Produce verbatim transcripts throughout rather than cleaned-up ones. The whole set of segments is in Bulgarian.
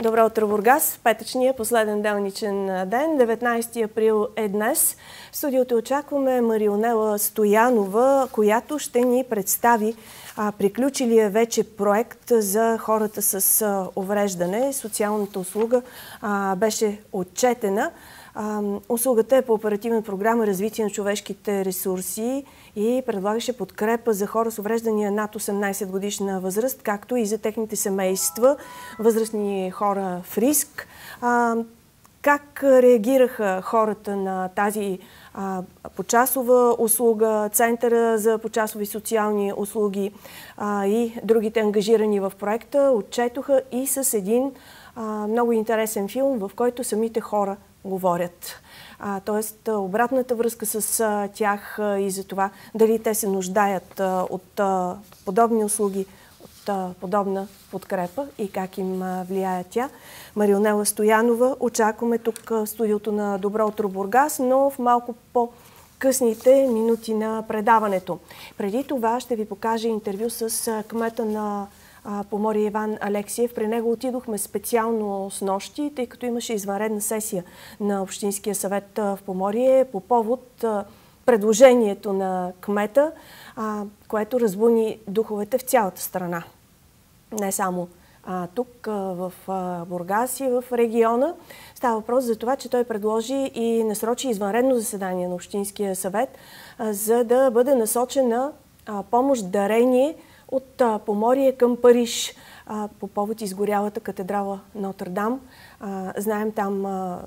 Добро утро, Бургас! Петъчния последен делничен ден, деветнайсети април е днес. В студиото очакваме Марионела Стоянова, която ще ни представи а, приключилия вече проект за хората с а, увреждане. Социалната услуга а, беше отчетена. А, услугата е по оперативна програма Развитие на човешките ресурси и предлагаше подкрепа за хора с увреждания над осемнайсет годишна възраст, както и за техните семейства, възрастни хора в риск. А, как реагираха хората на тази а, почасова услуга, Центъра за почасови социални услуги а, и другите ангажирани в проекта отчетоха и с един а, много интересен филм, в който самите хора говорят. А, тоест, обратната връзка с а, тях а, и за това дали те се нуждаят а, от а, подобни услуги, от а, подобна подкрепа и как им а, влияе тя. Марионела Стоянова очакваме тук в студиото на Добро утро, Бургас, но в малко по-късните минути на предаването. Преди това ще ви покажа интервю с а, кмета на Поморие Иван Алексиев. При него отидохме специално с нощи, тъй като имаше извънредна сесия на Общинския съвет в Поморие по повод предложението на кмета, което разбуни духовете в цялата страна. Не само тук в Бургас и в региона. Става въпрос за това, че той предложи и насрочи извънредно заседание на Общинския съвет, за да бъде насочена помощ, дарение от а, Поморие към Париж а, по повод изгорялата катедрала Нотр-Дам. А, знаем, там а,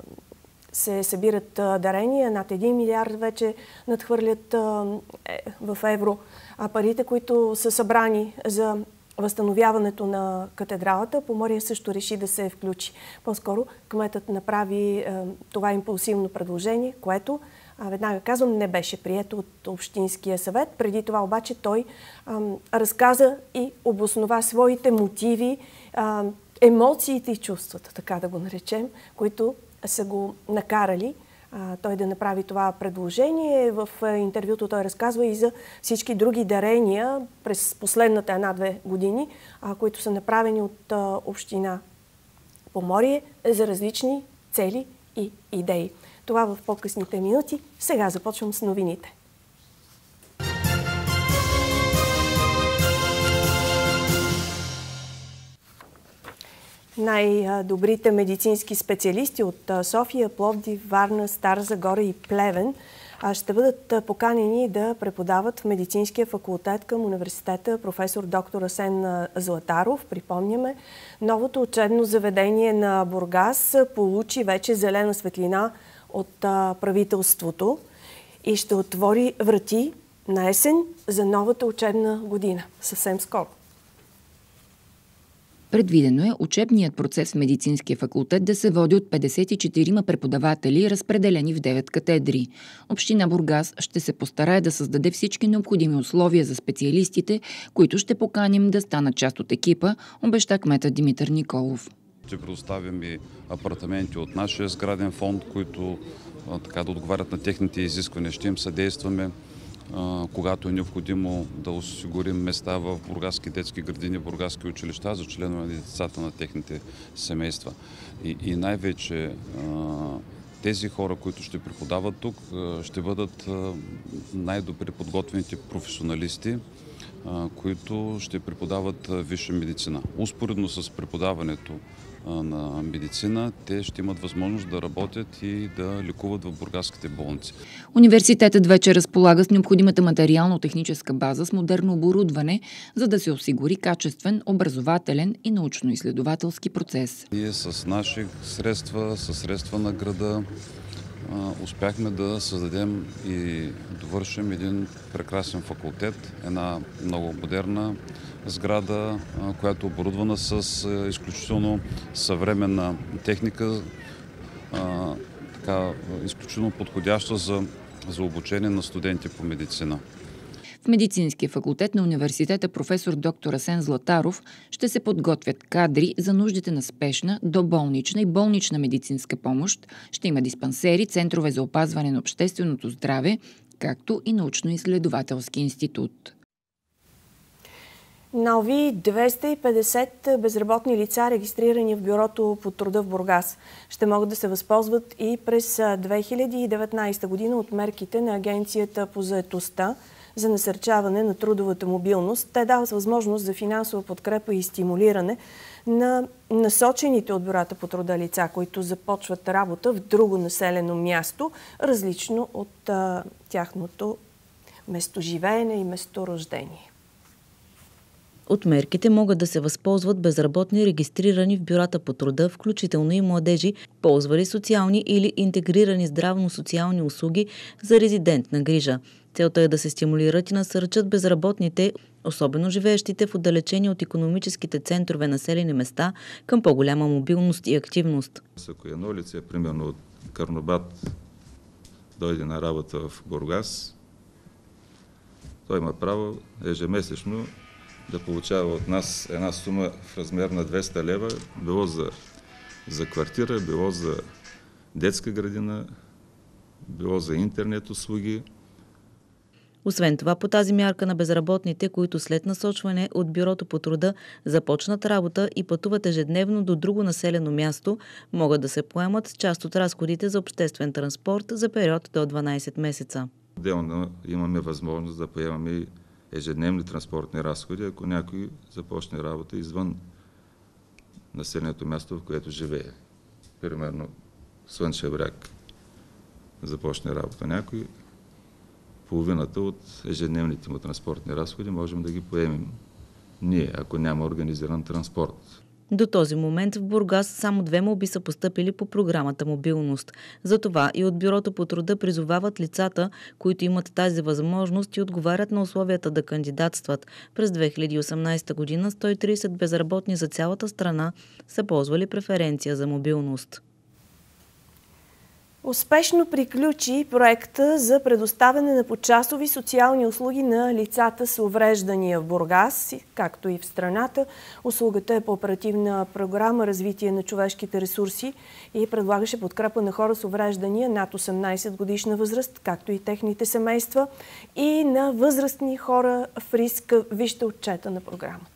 се събират а, дарения, над един милиард вече надхвърлят а, е, в евро а парите, които са събрани за възстановяването на катедралата. Поморие също реши да се включи. По-скоро кметът направи а, това импулсивно предложение, което А, веднага казвам, не беше прието от Общинския съвет. Преди това обаче той ам, разказа и обоснова своите мотиви, ам, емоциите и чувствата, така да го наречем, които са го накарали а, той да направи това предложение. В а, интервюто той разказва и за всички други дарения през последната една-две години, а, които са направени от а, Община Поморие за различни цели и идеи. Това в по-късните минути. Сега започвам с новините. Най-добрите медицински специалисти от София, Пловдив, Варна, Стара Загора и Плевен ще бъдат поканени да преподават в медицинския факултет към университета професор доктор Асен Златаров. Припомняме, новото учебно заведение на Бургас получи вече зелена светлина от а, правителството и ще отвори врати на есен за новата учебна година. Съвсем скоро. Предвидено е учебният процес в медицинския факултет да се води от петдесет и четирима преподаватели, разпределени в девет катедри. Община Бургас ще се постарае да създаде всички необходими условия за специалистите, които ще поканим да станат част от екипа, обеща кметът Димитър Николов. Ще предоставим и апартаменти от нашия сграден фонд, които а, така да отговарят на техните изисквания. Ще им съдействаме, а, когато е необходимо да осигурим места в бургаски детски градини, бургаски училища за членове на децата на техните семейства. И, и най-вече тези хора, които ще преподават тук, ще бъдат най-добре подготвените професионалисти, които ще преподават висша медицина. Успоредно с преподаването на медицина, те ще имат възможност да работят и да лекуват в бургаските болници. Университетът вече разполага с необходимата материално-техническа база с модерно оборудване, за да се осигури качествен, образователен и научно-изследователски процес. Ние с наши средства, с средства на града, успяхме да създадем и довършим един прекрасен факултет, една много модерна сграда, която е оборудвана с изключително съвременна техника, така, изключително подходяща за, за обучение на студенти по медицина. В медицинския факултет на университета професор доктор Асен Златаров ще се подготвят кадри за нуждите на спешна, доболнична и болнична медицинска помощ. Ще има диспансери, центрове за опазване на общественото здраве, както и научно-изследователски институт. Нови двеста и петдесет безработни лица, регистрирани в Бюрото по труда в Бургас, ще могат да се възползват и през две хиляди и деветнадесета година от мерките на Агенцията по заетостта за насърчаване на трудовата мобилност. Те дават възможност за финансова подкрепа и стимулиране на насочените от Бюрата по труда лица, които започват работа в друго населено място, различно от а, тяхното местоживеене и месторождение. От мерките могат да се възползват безработни, регистрирани в бюрата по труда, включително и младежи, ползвали социални или интегрирани здравно-социални услуги за резидентна грижа. Целта е да се стимулират и насърчат безработните, особено живеещите в отдалечени от икономическите центрове населени места, към по-голяма мобилност и активност. Ако едно лице, примерно от Карнобат, дойде на работа в Бургас, той има право ежемесечно да получава от нас една сума в размер на двеста лева, било за, за квартира, било за детска градина, било за интернет услуги. Освен това, по тази мярка на безработните, които след насочване от Бюрото по труда започнат работа и пътуват ежедневно до друго населено място, могат да се поемат част от разходите за обществен транспорт за период до дванадесет месеца. Отделно имаме възможност да поемаме ежедневни транспортни разходи, ако някой започне работа извън населеното място, в което живее. Примерно Слънчев бряг започне работа някой, половината от ежедневните му транспортни разходи можем да ги поемем ние, ако няма организиран транспорт. До този момент в Бургас само две молби са постъпили по програмата Мобилност. Затова и от Бюрото по труда призовават лицата, които имат тази възможност и отговарят на условията да кандидатстват. През две хиляди и осемнадесета година сто и тридесет безработни за цялата страна са ползвали преференция за мобилност. Успешно приключи проекта за предоставяне на почасови социални услуги на лицата с увреждания в Бургас, както и в страната. Услугата е по оперативна програма Развитие на човешките ресурси и предлагаше подкрепа на хора с увреждания над осемнадесет годишна възраст, както и техните семейства, и на възрастни хора в риск. Вижте отчета на програмата.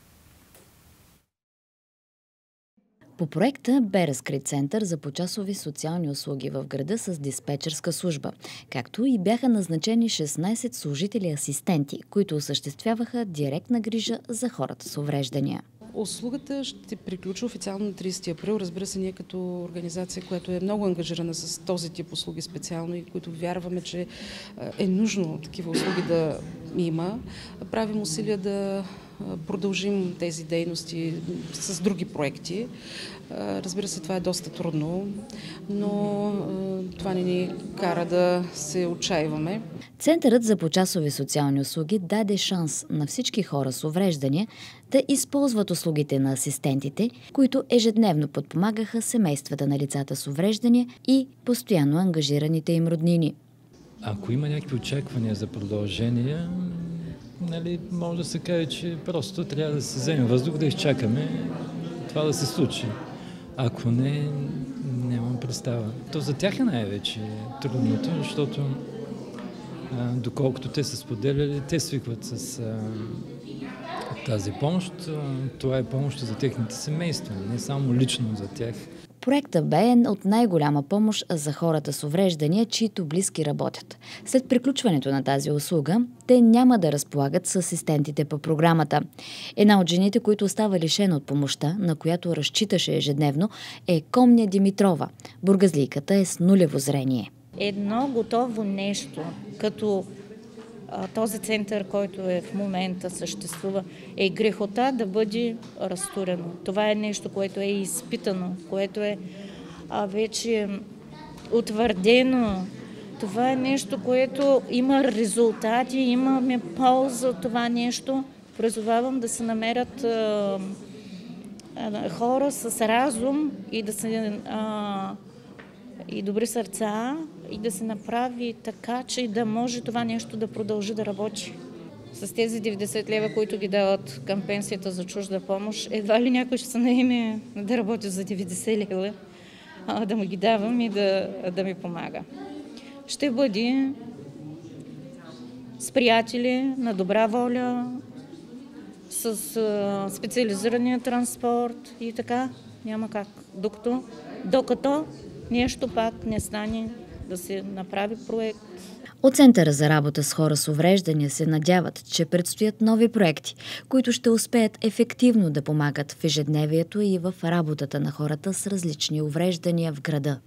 По проекта бе разкрит център за почасови социални услуги в града с диспетчерска служба, както и бяха назначени шестнадесет служители-асистенти, които осъществяваха директна грижа за хората с увреждания. Услугата ще приключи официално на тридесети април. Разбира се, ние като организация, която е много ангажирана с този тип услуги специално и които вярваме, че е нужно такива услуги да има, правим усилия да продължим тези дейности с други проекти. Разбира се, това е доста трудно, но това не ни кара да се отчаиваме. Центърът за почасови социални услуги даде шанс на всички хора с увреждания да използват услугите на асистентите, които ежедневно подпомагаха семействата на лицата с увреждания и постоянно ангажираните им роднини. Ако има някакви очаквания за продължение, нали, може да се каже, че просто трябва да се вземе въздух, да изчакаме това да се случи. Ако не, нямам представа. То за тях е най-вече трудното, защото а, доколкото те са споделяли, те свикват с а, тази помощ. Това е помощ за техните семейства, не само лично за тях. Проектът бе от най-голяма помощ за хората с увреждания, чието близки работят. След приключването на тази услуга, те няма да разполагат с асистентите по програмата. Една от жените, които остава лишена от помощта, на която разчиташе ежедневно, е Комня Димитрова. Бургазлийката е с нулево зрение. Едно готово нещо, като този център, който е в момента съществува, е грехота да бъде разтурено. Това е нещо, което е изпитано, което е а, вече утвърдено. Това е нещо, което има резултати, имаме полза от това нещо. Призовавам да се намерят а, а, хора с разум и да се а, и добри сърца, и да се направи така, че да може това нещо да продължи да работи. С тези деветдесет лева, които ги дават към пенсията за чужда помощ, едва ли някой ще се наеме да работи за деветдесет лева, а да му ги давам и да, да ми помага. Ще бъде с приятели на добра воля, с с а, специализирания транспорт и така няма как. Докато, докато нещо пак не стане да се направи проект. От Центъра за работа с хора с увреждания се надяват, че предстоят нови проекти, които ще успеят ефективно да помагат в ежедневието и в работата на хората с различни увреждания в града.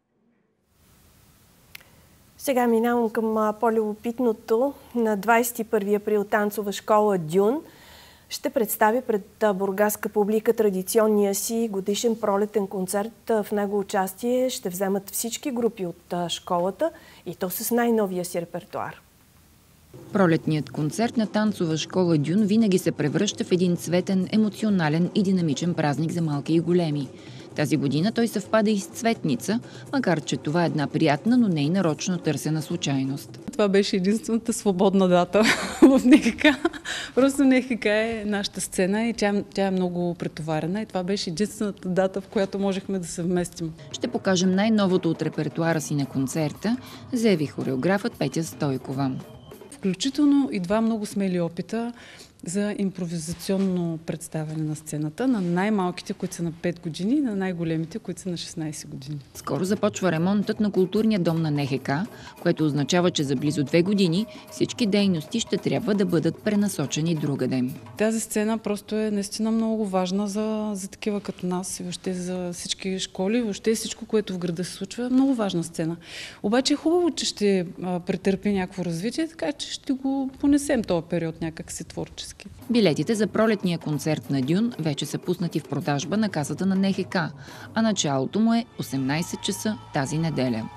Сега минавам към по-любопитното. На двадесет и първи април танцова школа Дюн ще представи пред бургаска публика традиционния си годишен пролетен концерт. В него участие ще вземат всички групи от школата и то с най-новия си репертуар. Пролетният концерт на танцова школа Дюн винаги се превръща в един цветен, емоционален и динамичен празник за малки и големи. Тази година той съвпада и с Цветница, макар че това е една приятна, но не и нарочно търсена случайност. Това беше единствената свободна дата в НХК. Просто НХК е нашата сцена и тя, тя е много претоварена и това беше единствената дата, в която можехме да се вместим. Ще покажем най-новото от репертуара си на концерта, заяви хореографът Петя Стойкова. Включително и два много смели опита за импровизационно представяне на сцената на най-малките, които са на пет години, и на най-големите, които са на шестнадесет години. Скоро започва ремонтът на културния дом на НХК, което означава, че за близо две години всички дейности ще трябва да бъдат пренасочени другаде. Тази сцена просто е наистина много важна за, за такива като нас и въобще за всички школи, въобще всичко, което в града се случва, е много важна сцена. Обаче е хубаво, че ще а, претърпи някакво развитие, така че ще го понесем този период някак си творчески. Билетите за пролетния концерт на Дюн вече са пуснати в продажба на касата на НХК, а началото му е осемнадесет часа тази неделя.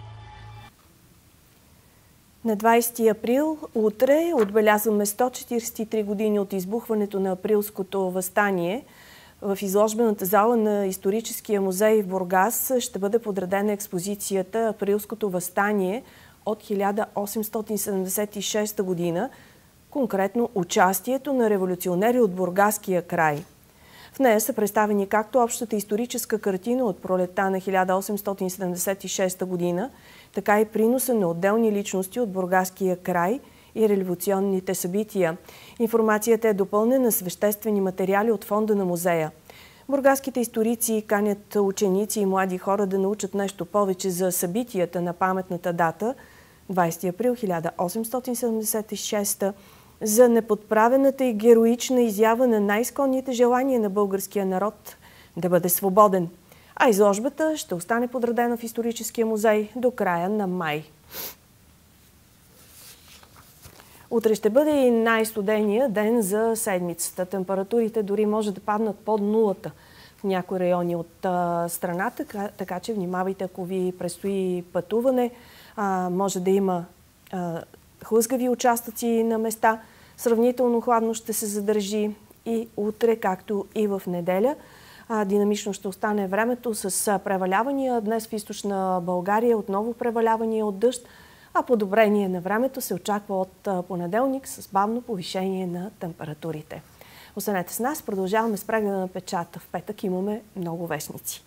На двадесети април, утре, отбелязваме сто четиридесет и три години от избухването на Априлското въстание. В изложбената зала на Историческия музей в Бургас ще бъде подредена експозицията Априлското въстание от хиляда осемстотин седемдесет и шеста година, конкретно участието на революционери от Бургаския край. В нея са представени както общата историческа картина от пролетта на хиляда осемстотин седемдесет и шеста година, така и приноса на отделни личности от Бургаския край и революционните събития. Информацията е допълнена с веществени материали от фонда на музея. Бургаските историци канят ученици и млади хора да научат нещо повече за събитията на паметната дата двадесети април хиляда осемстотин седемдесет и шеста, за неподправената и героична изява на най-изконните желания на българския народ да бъде свободен. А изложбата ще остане подредена в Историческия музей до края на май. Утре ще бъде и най-студения ден за седмицата. Температурите дори може да паднат под нулата в някои райони от а, страната, така, така че внимавайте, ако ви предстои пътуване. А, може да има а, хлъзгави участъци на места. Сравнително хладно ще се задържи и утре, както и в неделя. А, динамично ще остане времето с превалявания. Днес в източна България отново превалявания от дъжд, а подобрение на времето се очаква от понеделник с бавно повишение на температурите. Останете с нас, продължаваме с прегледа на печата. В петък имаме много вестници.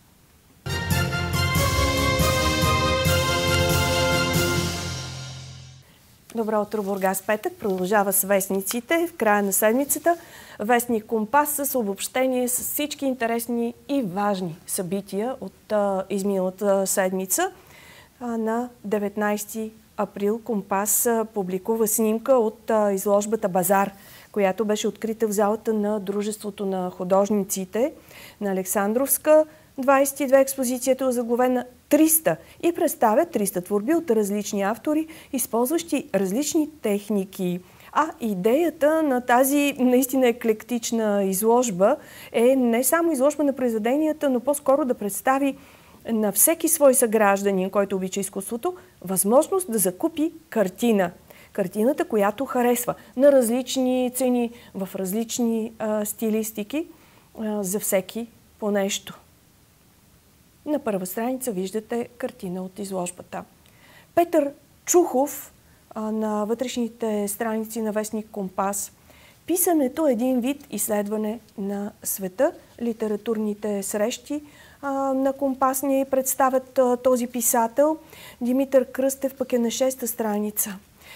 Добро утро, Бургас, петък. Продължава с вестниците. В края на седмицата вестник Компас с обобщение с всички интересни и важни събития от а, изминалата седмица. А, на деветнадесети април Компас а, публикува снимка от а, изложбата Базар, която беше открита в залата на Дружеството на художниците на Александровска. двадесет и две експозицията е озаглавена триста и представя триста творби от различни автори, използващи различни техники. А идеята на тази наистина еклектична изложба е не само изложба на произведенията, но по-скоро да представи на всеки свой съгражданин, който обича изкуството, възможност да закупи картина. Картината, която харесва на различни цени, в различни а, стилистики, а, за всеки по нещо. На първа страница виждате картина от изложбата. Петър Чухов а, на вътрешните страници на вестник Компас. Писането е един вид изследване на света. Литературните срещи а, на Компас ни представят а, този писател. Димитър Кръстев пък е на шеста страница.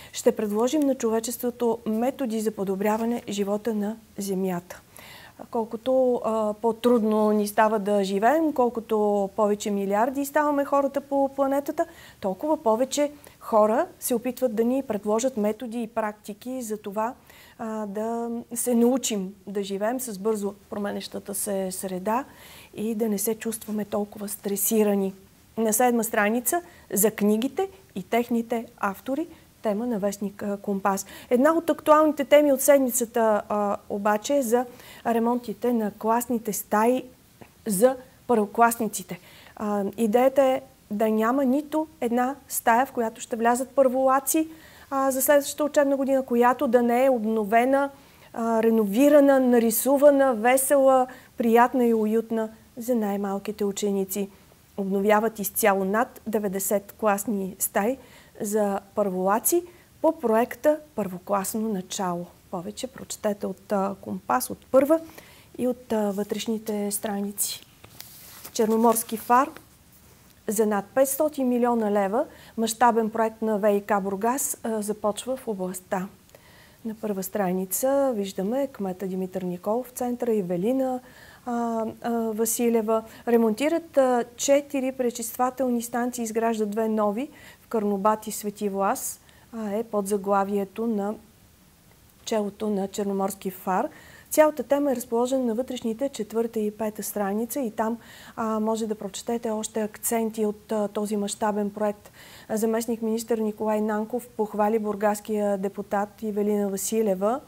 ще предложим на човечеството методи за подобряване живота на Земята. Колкото а, по-трудно ни става да живеем, колкото повече милиарди ставаме хората по планетата, толкова повече хора се опитват да ни предложат методи и практики за това а, да се научим да живеем с бързо променещата се среда и да не се чувстваме толкова стресирани. На седма страница за книгите и техните автори, тема на вестник Компас. Една от актуалните теми от седмицата а, обаче е за ремонтите на класните стаи за първокласниците. А, идеята е да няма нито една стая, в която ще влязат първолаци а, за следващата учебна година, която да не е обновена, а, реновирана, нарисувана, весела, приятна и уютна за най-малките ученици. Обновяват изцяло над деветдесет класни стаи за първолаци по проекта Първокласно начало. Повече прочетете от а, Компас, от първа и от а, вътрешните страници. Черноморски фар за над петстотин милиона лева мащабен проект на ВиК Бургас а, започва в областта. На първа страница виждаме кмета Димитър Николов в центъра, Ивелина а, а, Василева. Ремонтират а, четири пречиствателни станции, изграждат две нови в Карнобат и Свети Влас. А, е под заглавието на челото на Черноморски фар. Цялата тема е разположена на вътрешните четвърта и пета страница и там а, може да прочетете още акценти от а, този мащабен проект. Заместник министър Николай Нанков похвали бургаския депутат Ивелина Василева.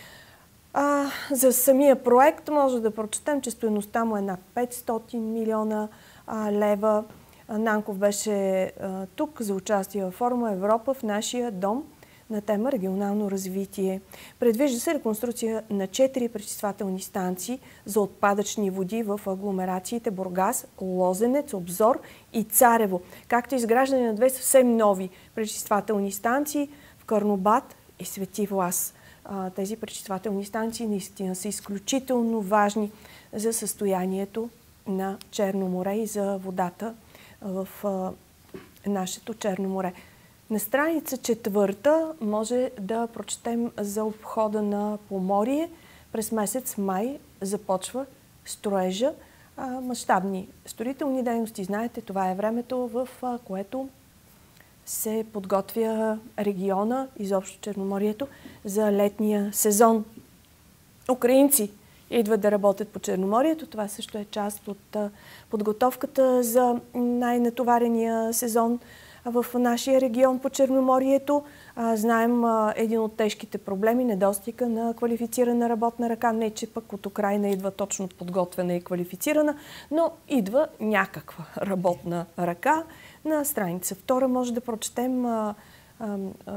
А, за самия проект може да прочетем, че стойността му е над петстотин милиона а, лева. А, Нанков беше а, тук за участие в форума Европа в нашия дом на тема регионално развитие. Предвижда се реконструкция на четири пречиствателни станции за отпадъчни води в агломерациите Бургас, Лозенец, Обзор и Царево, както изграждане на две съвсем нови пречиствателни станции в Карнобат и Свети Влас. Тези пречиствателни станции наистина са изключително важни за състоянието на Черно море и за водата в нашето Черно море. На страница четвърта може да прочетем за обхода на Поморие. През месец май започва строежа. Мащабни строителни дейности. Знаете, това е времето, в което се подготвя региона, изобщо Черноморието, за летния сезон. Украинци идват да работят по Черноморието. Това също е част от подготовката за най-натоварения сезон в нашия регион по Черноморието. А, знаем а, един от тежките проблеми, недостига на квалифицирана работна ръка. Не, че пък от Украйна идва точно подготвена и квалифицирана, но идва някаква работна ръка. На страница втора може да прочетем а, а, а,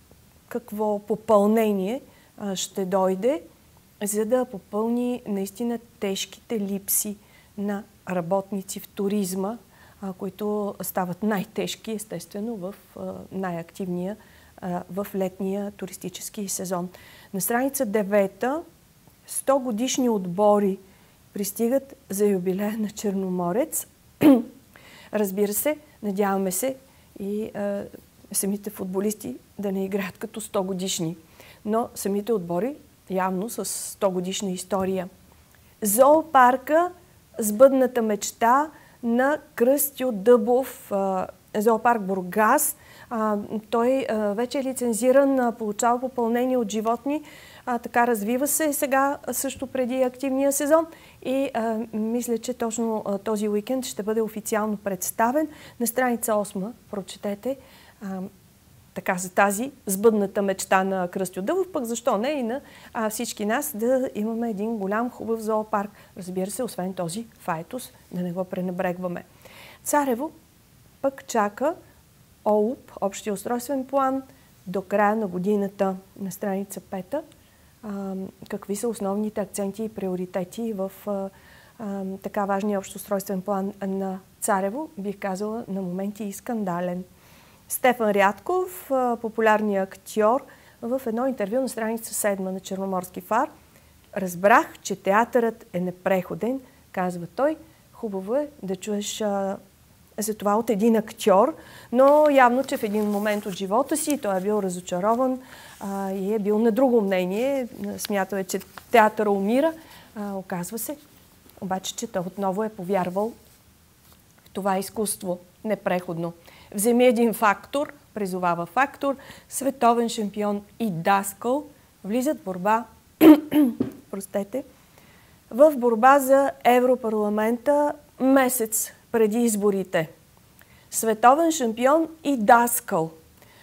какво попълнение а, ще дойде, за да попълни наистина тежките липси на работници в туризма, които стават най-тежки, естествено, в най-активния, в летния туристически сезон. На страница девета сто годишни отбори пристигат за юбилея на Черноморец. Разбира се, надяваме се и а, самите футболисти да не играят като сто годишни, но самите отбори явно с сто годишна история. Зоопарка, сбъдната мечта на Кръстю Дъбов, зоопарк Бургас. Той вече е лицензиран, получава попълнение от животни, така развива се сега също преди активния сезон и а, мисля, че точно а, този уикенд ще бъде официално представен. На страница осма прочетете а, така за тази сбъдната мечта на Кръстю Дъбов, пък защо не и на а, всички нас да имаме един голям хубав зоопарк. Разбира се, освен този файтус, да не го пренебрегваме. Царево пък чака ОУП, общия устройствен план, до края на годината. На страница пета. А, какви са основните акценти и приоритети в а, а, така важния общ устройствен план на Царево, бих казала на моменти и скандален. Стефан Рядков, популярният актьор, в едно интервю на страница седма на Черноморски фар: разбрах, че театърът е непреходен, казва той. Хубаво е да чуеш а, за това от един актьор, но явно, че в един момент от живота си той е бил разочарован а, и е бил на друго мнение. Смятал е, че театъра умира. А, оказва се, обаче, че той отново е повярвал в това изкуство непреходно. Вземи един фактор, призовава фактор, световен шампион и даскал, влизат в борба, простете, в борба за Европарламента месец преди изборите. Световен шампион и даскал.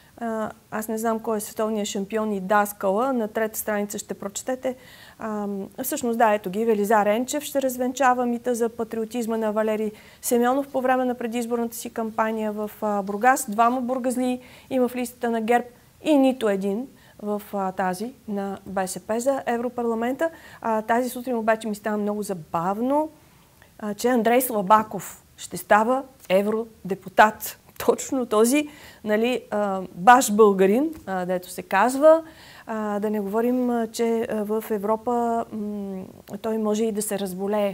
А, аз не знам кой е световният шампион и даскала. На трета страница ще прочетете. А, всъщност, да, ето ги. Велизар Енчев ще развенчава мита за патриотизма на Валери Симеонов по време на предизборната си кампания в а, Бургас. Двама бургазли има в листата на ГЕРБ и нито един в а, тази на БСП за Европарламента. А, тази сутрин обаче ми става много забавно, а, че Андрей Слабаков ще става евродепутат. Точно този, нали, а, баш българин, а, дето се казва. А, да не говорим, а, че а, в Европа м- той може и да се разболее,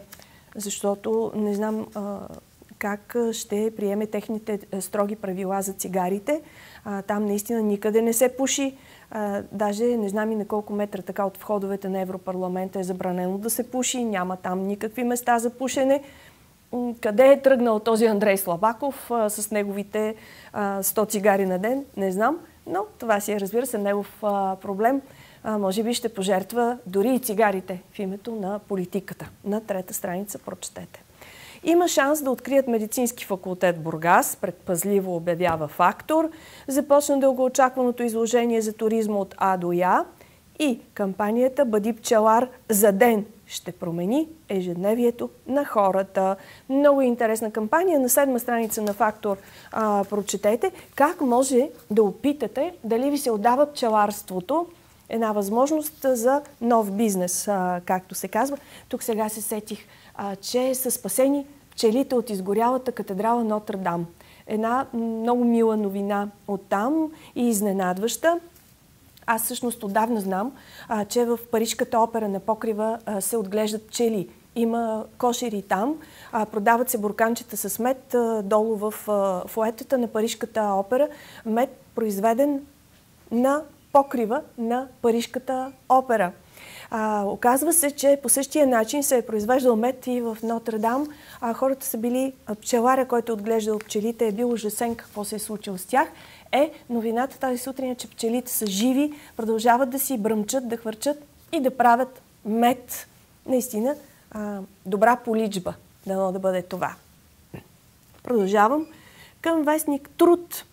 защото не знам а, как ще приеме техните строги правила за цигарите. А, там наистина никъде не се пуши. А, даже не знам и на колко метра така от входовете на Европарламента е забранено да се пуши. Няма там никакви места за пушене. Къде е тръгнал този Андрей Слабаков а, с неговите а, сто цигари на ден? Не знам, но това си е, разбира се, негов а, проблем. А, може би ще пожертва дори и цигарите в името на политиката. На трета страница прочетете. Има шанс да открият медицински факултет в Бургас, предпазливо обявява фактор. Започна дългоочакваното изложение за туризма от А до Я и кампанията "Бъди пчелар за ден" ще промени ежедневието на хората. Много интересна кампания. На седма страница на Фактор а, прочетете как може да опитате дали ви се отдава пчеларството. Една възможност за нов бизнес, а, както се казва. Тук сега се сетих, а, че са спасени пчелите от изгорялата катедрала Нотр-Дам. Една много мила новина оттам и изненадваща. Аз всъщност отдавна знам, а, че в Парижката опера на покрива а, се отглеждат пчели. Има кошери там, а, продават се бурканчета с мед а, долу в а, фоетата на Парижката опера. Мед, произведен на покрива на Парижката опера. А, оказва се, че по същия начин се е произвеждал мед и в Нотр-Дам. А, хората са били, пчеларя, който е отглеждал пчелите, е бил ужасен какво се е случило с тях. Е, новината тази сутрин е, че пчелите са живи, продължават да си бръмчат, да хвърчат и да правят мед. Наистина, а, добра поличба, дано да бъде това. Продължавам към вестник Труд.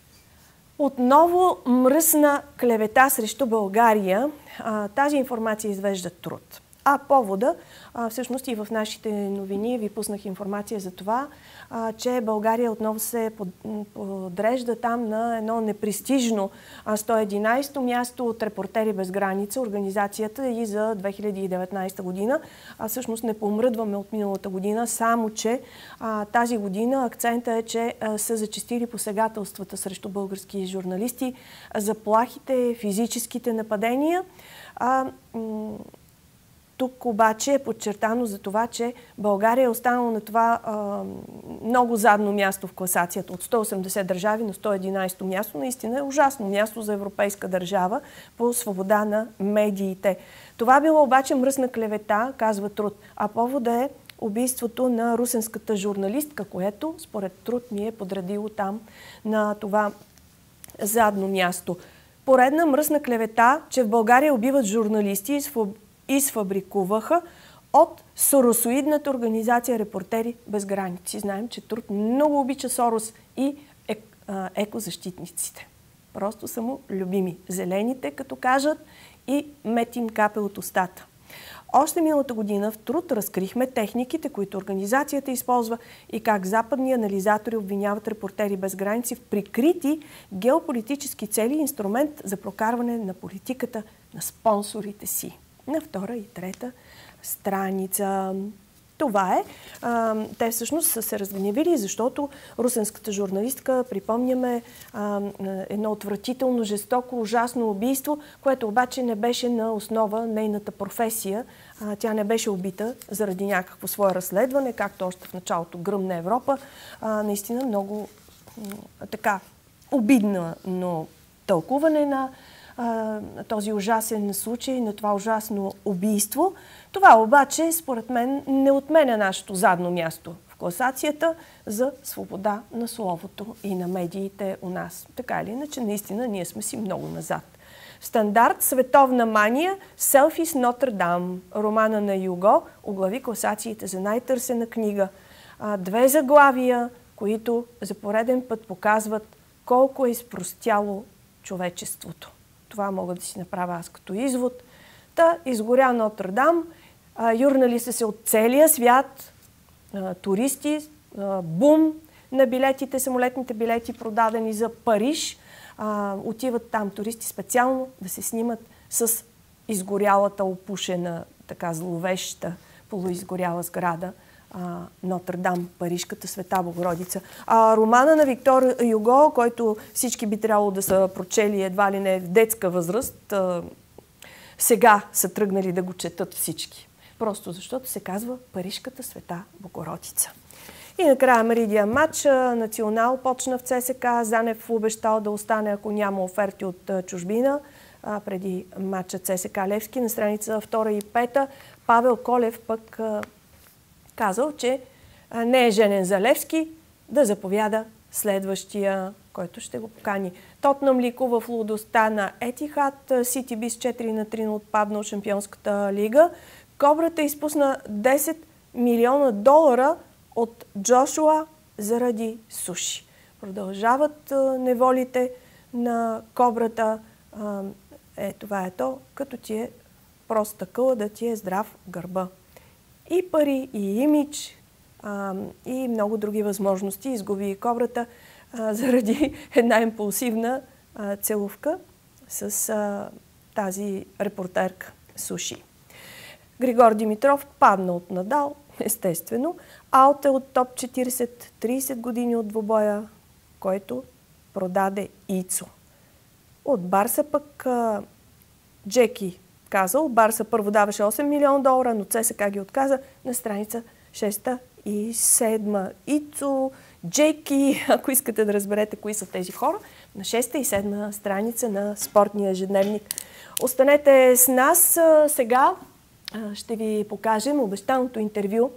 Отново мръсна клевета срещу България. А, тази информация извежда Труд. А повода, а, всъщност и в нашите новини ви пуснах информация за това, а, че България отново се под, подрежда там на едно непрестижно сто и единадесето място от Репортери без граница, организацията и за две хиляди и деветнадесета година. А всъщност не помръдваме от миналата година, само че а, тази година акцента е, че а, са зачестили посегателствата срещу български журналисти, заплахите, физическите нападения. А, Тук обаче е подчертано за това, че България е останала на това а, много задно място в класацията от сто и осемдесет държави на сто и единадесето място. Наистина е ужасно място за европейска държава по свобода на медиите. Това било обаче мръсна клевета, казва Труд, а повода е убийството на русенската журналистка, което според Труд ми е подредило там на това задно място. Поредна мръсна клевета, че в България убиват журналисти и изфабрикуваха от соросоидната организация Репортери без граници. Знаем, че Труд много обича Сорос и ек, а, екозащитниците. Просто са му любими. Зелените, като кажат, и мед им капе от устата. Още миналата година в Труд разкрихме техниките, които организацията използва и как западни анализатори обвиняват Репортери без граници в прикрити геополитически цели и инструмент за прокарване на политиката на спонсорите си. На втора и трета страница. Това е. А, те всъщност са се разгневили, защото русенската журналистка, припомняме, а, едно отвратително, жестоко, ужасно убийство, което обаче не беше на основа нейната професия. А, тя не беше убита заради някакво свое разследване, както още в началото гръмна Европа. А, наистина много а, така обидно, но тълкуване на а, този ужасен случай, на това ужасно убийство. Това обаче, според мен, не отменя нашето задно място в класацията за свобода на словото и на медиите у нас. Така или иначе, наистина, ние сме си много назад. Стандарт, световна мания, селфи с Нотр-Дам, романа на Юго, оглави класациите за най-търсена книга. А, две заглавия, които за пореден път показват колко е изпростяло човечеството. Това мога да си направя аз като извод. Та изгоря Нотр-Дам, юрнали са се от целия свят, а, туристи, а, бум на билетите, самолетните билети, продадени за Париж. А, отиват там туристи специално да се снимат с изгорялата, опушена, така зловеща, полуизгоряла сграда Нотр-Дам, Парижката Света Богородица. А романа на Виктор Юго, който всички би трябвало да са прочели едва ли не в детска възраст, а, сега са тръгнали да го четат всички. Просто защото се казва Парижката Света Богородица. И накрая Меридия матч. Национал почна в ЦСКА. Занев обещал да остане, ако няма оферти от чужбина. А, преди матча ЦСКА Левски на страница втора и пета. Павел Колев пък а, казал, че а, не е женен за Левски, да заповяда следващия, който ще го покани. Тотнъм ликува в лудостта на Етихад. Сити би с четири на три отпадна от Шампионската лига. Кобрата изпусна десет милиона долара от Джошуа заради суши. Продължават а, неволите на Кобрата. А, е, това е то, като ти е проста къла, да ти е здрав гърба. И пари, и имидж, а, и много други възможности изгуби Кобрата а, заради една импулсивна а, целувка с а, тази репортерка Суши. Григор Димитров падна от Надал, естествено. Аут е от топ четирийсет, трийсет години от двубоя, който продаде Ицо. От Барса пък а, Джеки казал, Барса първо даваше осем милиона долара, но ЦСКА ги отказа на страница шеста и седма. Ицо, Джеки, ако искате да разберете кои са тези хора, на шеста и седма страница на спортния ежедневник. Останете с нас. Сега ще ви покажем обещаното интервю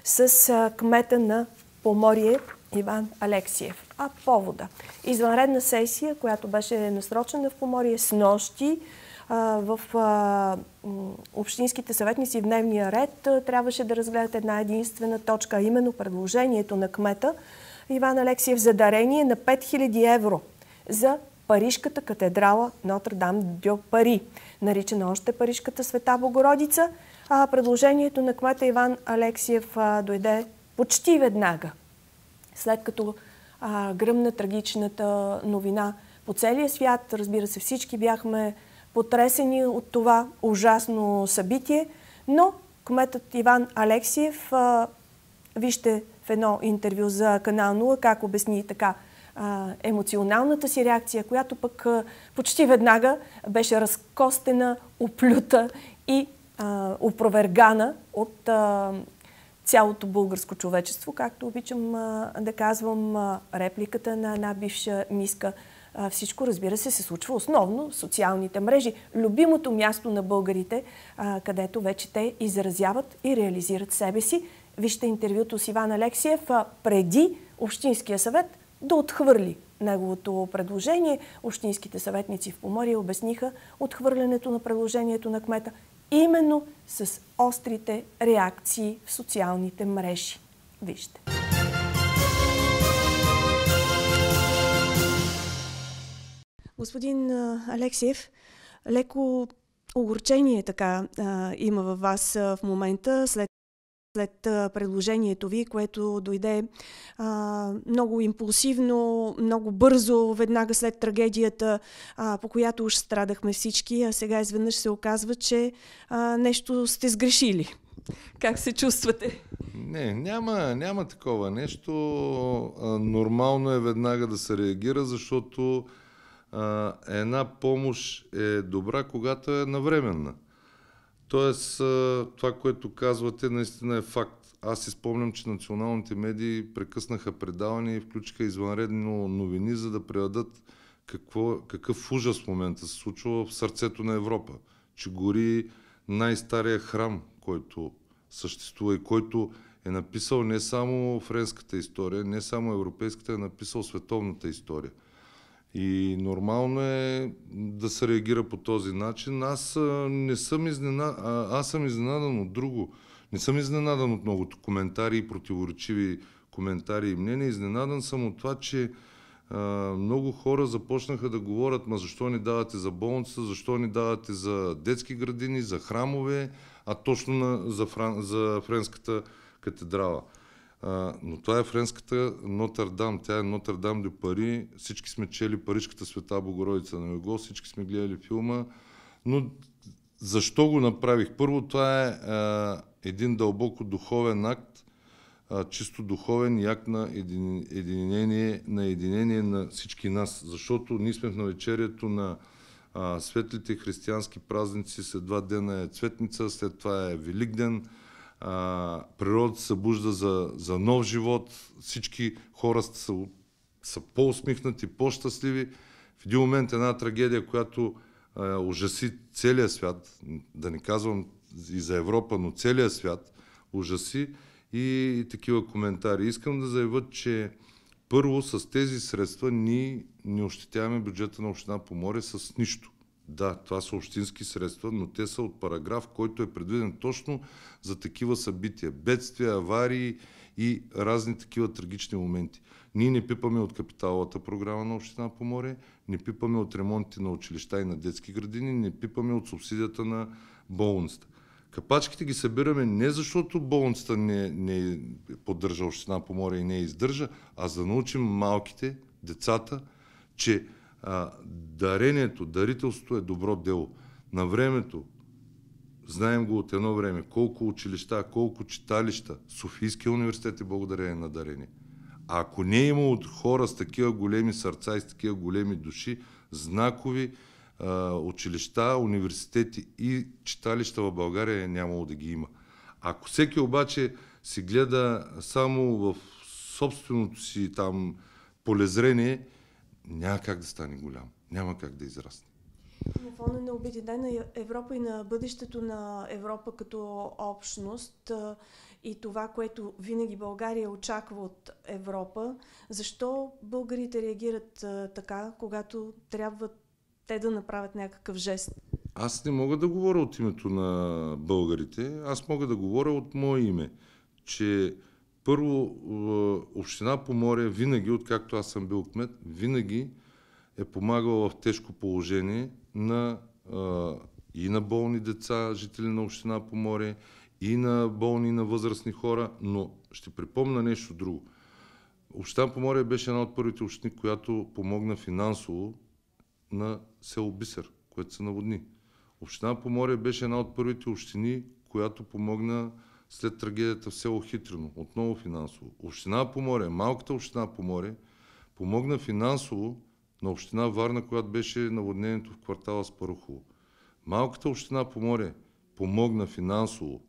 с кмета на Поморие Иван Алексиев. А повода. Извънредна сесия, която беше насрочена в Поморие с нощи, в общинските съветници в дневния ред трябваше да разгледат една единствена точка, а именно предложението на кмета Иван Алексиев за дарение на пет хиляди евро за Парижката катедрала Нотр-Дам дю Пари, наричана още Парижката Света Богородица. А предложението на кмета Иван Алексиев а, дойде почти веднага, след като а, гръмна трагичната новина по целия свят. Разбира се, всички бяхме потресени от това ужасно събитие, но кметът Иван Алексиев, а, вижте в едно интервю за Канал нула как обясни така а, емоционалната си реакция, която пък а, почти веднага беше разкостена, оплюта и а, опровергана от а, цялото българско човечество, както обичам а, да казвам, а, репликата на една бивша миска. А, всичко, разбира се, се случва основно в социалните мрежи. Любимото място на българите, а, където вече те изразяват и реализират себе си. Вижте интервюто с Иван Алексиев а, преди Общинския съвет да отхвърли неговото предложение. Общинските съветници в Поморие обясниха отхвърлянето на предложението на кмета именно с острите реакции в социалните мрежи. Вижте. Господин Алексиев, леко огорчение така а, има във вас а, в момента след след предложението ви, което дойде а, много импулсивно, много бързо, веднага след трагедията, а, по която уж страдахме всички, а сега изведнъж се оказва, че а, нещо сте сгрешили. Как се чувствате? Не, няма, няма такова нещо. Нормално е веднага да се реагира, защото а, една помощ е добра, когато е навременна. Тоест, това, което казвате, наистина е факт. Аз си спомням, че националните медии прекъснаха предавания и включиха извънредно новини, за да предадат какво, какъв ужас в момента се случва в сърцето на Европа. Че гори най-стария храм, който съществува и който е написал не само френската история, не само европейската, е написал световната история. И нормално е да се реагира по този начин. Аз не съм изненадан, аз съм изненадан от друго. Не съм изненадан от многото коментари и противоречиви коментари и мнения. Изненадан съм от това, че а, много хора започнаха да говорят: ма защо ни давате за болница, защо ни давате за детски градини, за храмове, а точно на, за, фран, за френската катедрала. А, но това е френската Нотърдам. Тя е Нотърдам де Пари. Всички сме чели Парижката света Богородица на Юго, всички сме гледали филма. Но защо го направих? Първо, това е а, един дълбоко духовен акт, а, чисто духовен и акт на един, единение, на единение на всички нас. Защото ние сме в навечерието на а, светлите християнски празници. След два дена е Цветница, след това е Великден. А, природата се събужда за, за нов живот, всички хора са, са по-усмихнати, по-щастливи. В един момент една трагедия, която а, ужаси целия свят, да не казвам и за Европа, но целия свят ужаси, и, и такива коментари. Искам да заявя, че първо с тези средства ние не ощетяваме бюджета на община Поморие с нищо. Да, това са общински средства, но те са от параграф, който е предвиден точно за такива събития. Бедствия, аварии и разни такива трагични моменти. Ние не пипаме от капиталовата програма на община Поморие, не пипаме от ремонтите на училища и на детски градини, не пипаме от субсидията на болницата. Капачките ги събираме не защото болницата не, не поддържа община Поморие и не издържа, а за да научим малките, децата, че а, дарението, дарителството е добро дело. На времето, знаем го от едно време, колко училища, колко читалища, Софийския университет е благодарение на дарение. А ако не е имало от хора с такива големи сърца и с такива големи души, знакови а, училища, университети и читалища в България е нямало да ги има. Ако всеки обаче си гледа само в собственото си там полезрение, няма как да стане голям, няма как да израсне. На фона на Обединена Европа и на бъдещето на Европа като общност и това, което винаги България очаква от Европа, защо българите реагират така, когато трябва те да направят някакъв жест? Аз не мога да говоря от името на българите, аз мога да говоря от мое име, че първо община Поморие винаги, откакто аз съм бил кмет, винаги е помагала в тежко положение на, а, и на болни деца, жители на община Поморие, и на болни и на възрастни хора, но ще припомня нещо друго. Община Поморие беше една от първите общини, която помогна финансово на село Бисер, което се наводни. Община Поморие беше една от първите общини, която помогна след трагедията в село Хитрино, отново финансово. Община Поморие, малката община Поморие, помогна финансово на община Варна, която беше наводнението в квартала Спарухово. Малката община Поморие помогна финансово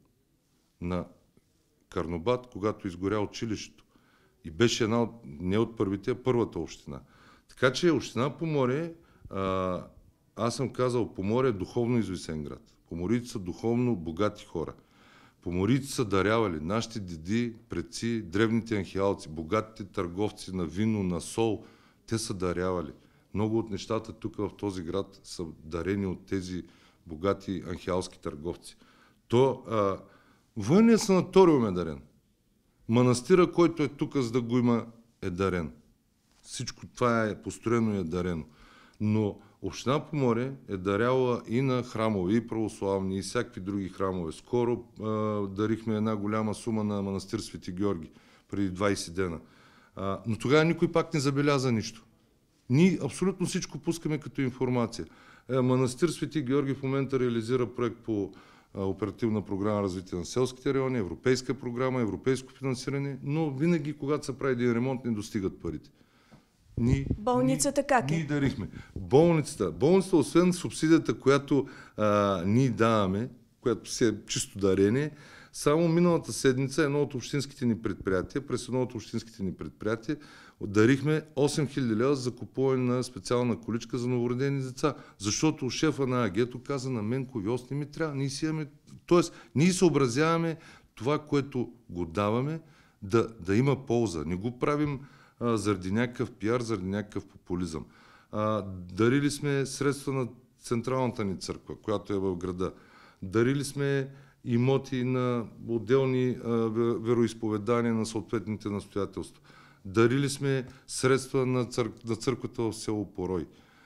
на Карнобат, когато изгоря училището. И беше една от, не от първите, а първата община. Така че община Поморие, а, аз съм казал, Поморие е духовно извисен град. Поморийци са духовно богати хора. Поморийци са дарявали, нашите деди, предци, древните анхиалци, богатите търговци на вино, на сол, те са дарявали. Много от нещата тук в този град са дарени от тези богати анхиалски търговци. То а, военният санаториум е дарен. Манастира, който е тук, за да го има, е дарен. Всичко това е построено и е дарено. Но община Поморие е даряла и на храмове, и православни, и всякакви други храмове. Скоро а, дарихме една голяма сума на манастир Свети Георги, преди двайсет дена. А, но тогава никой пак не забеляза нищо. Ние абсолютно всичко пускаме като информация. Е, манастир Свети Георги в момента реализира проект по оперативна програма развитие на селските райони, европейска програма, европейско финансиране, но винаги, когато се прави един ремонт, не достигат парите. Ние, Болницата как е? Ние дарихме. Болницата, болницата, освен субсидията, която а, ние даваме, която си е чисто дарение, само миналата седмица едно от общинските ни предприятия, през едно от общинските ни предприятия, дарихме осем хиляди лева за купуване на специална количка за новородени деца. Защото шефа на АГ-то каза на мен, ковиоз не ми трябва. Ние си имаме... Тоест, ние съобразяваме това, което го даваме, да, да има полза. Не го правим а, заради някакъв пиар, заради някакъв популизъм. А, дарили сме средства на централната ни църква, която е в града. Дарили сме имоти на отделни а, вероизповедания на съответните настоятелства. Дарили сме средства на, цър... на църквата в село Порой.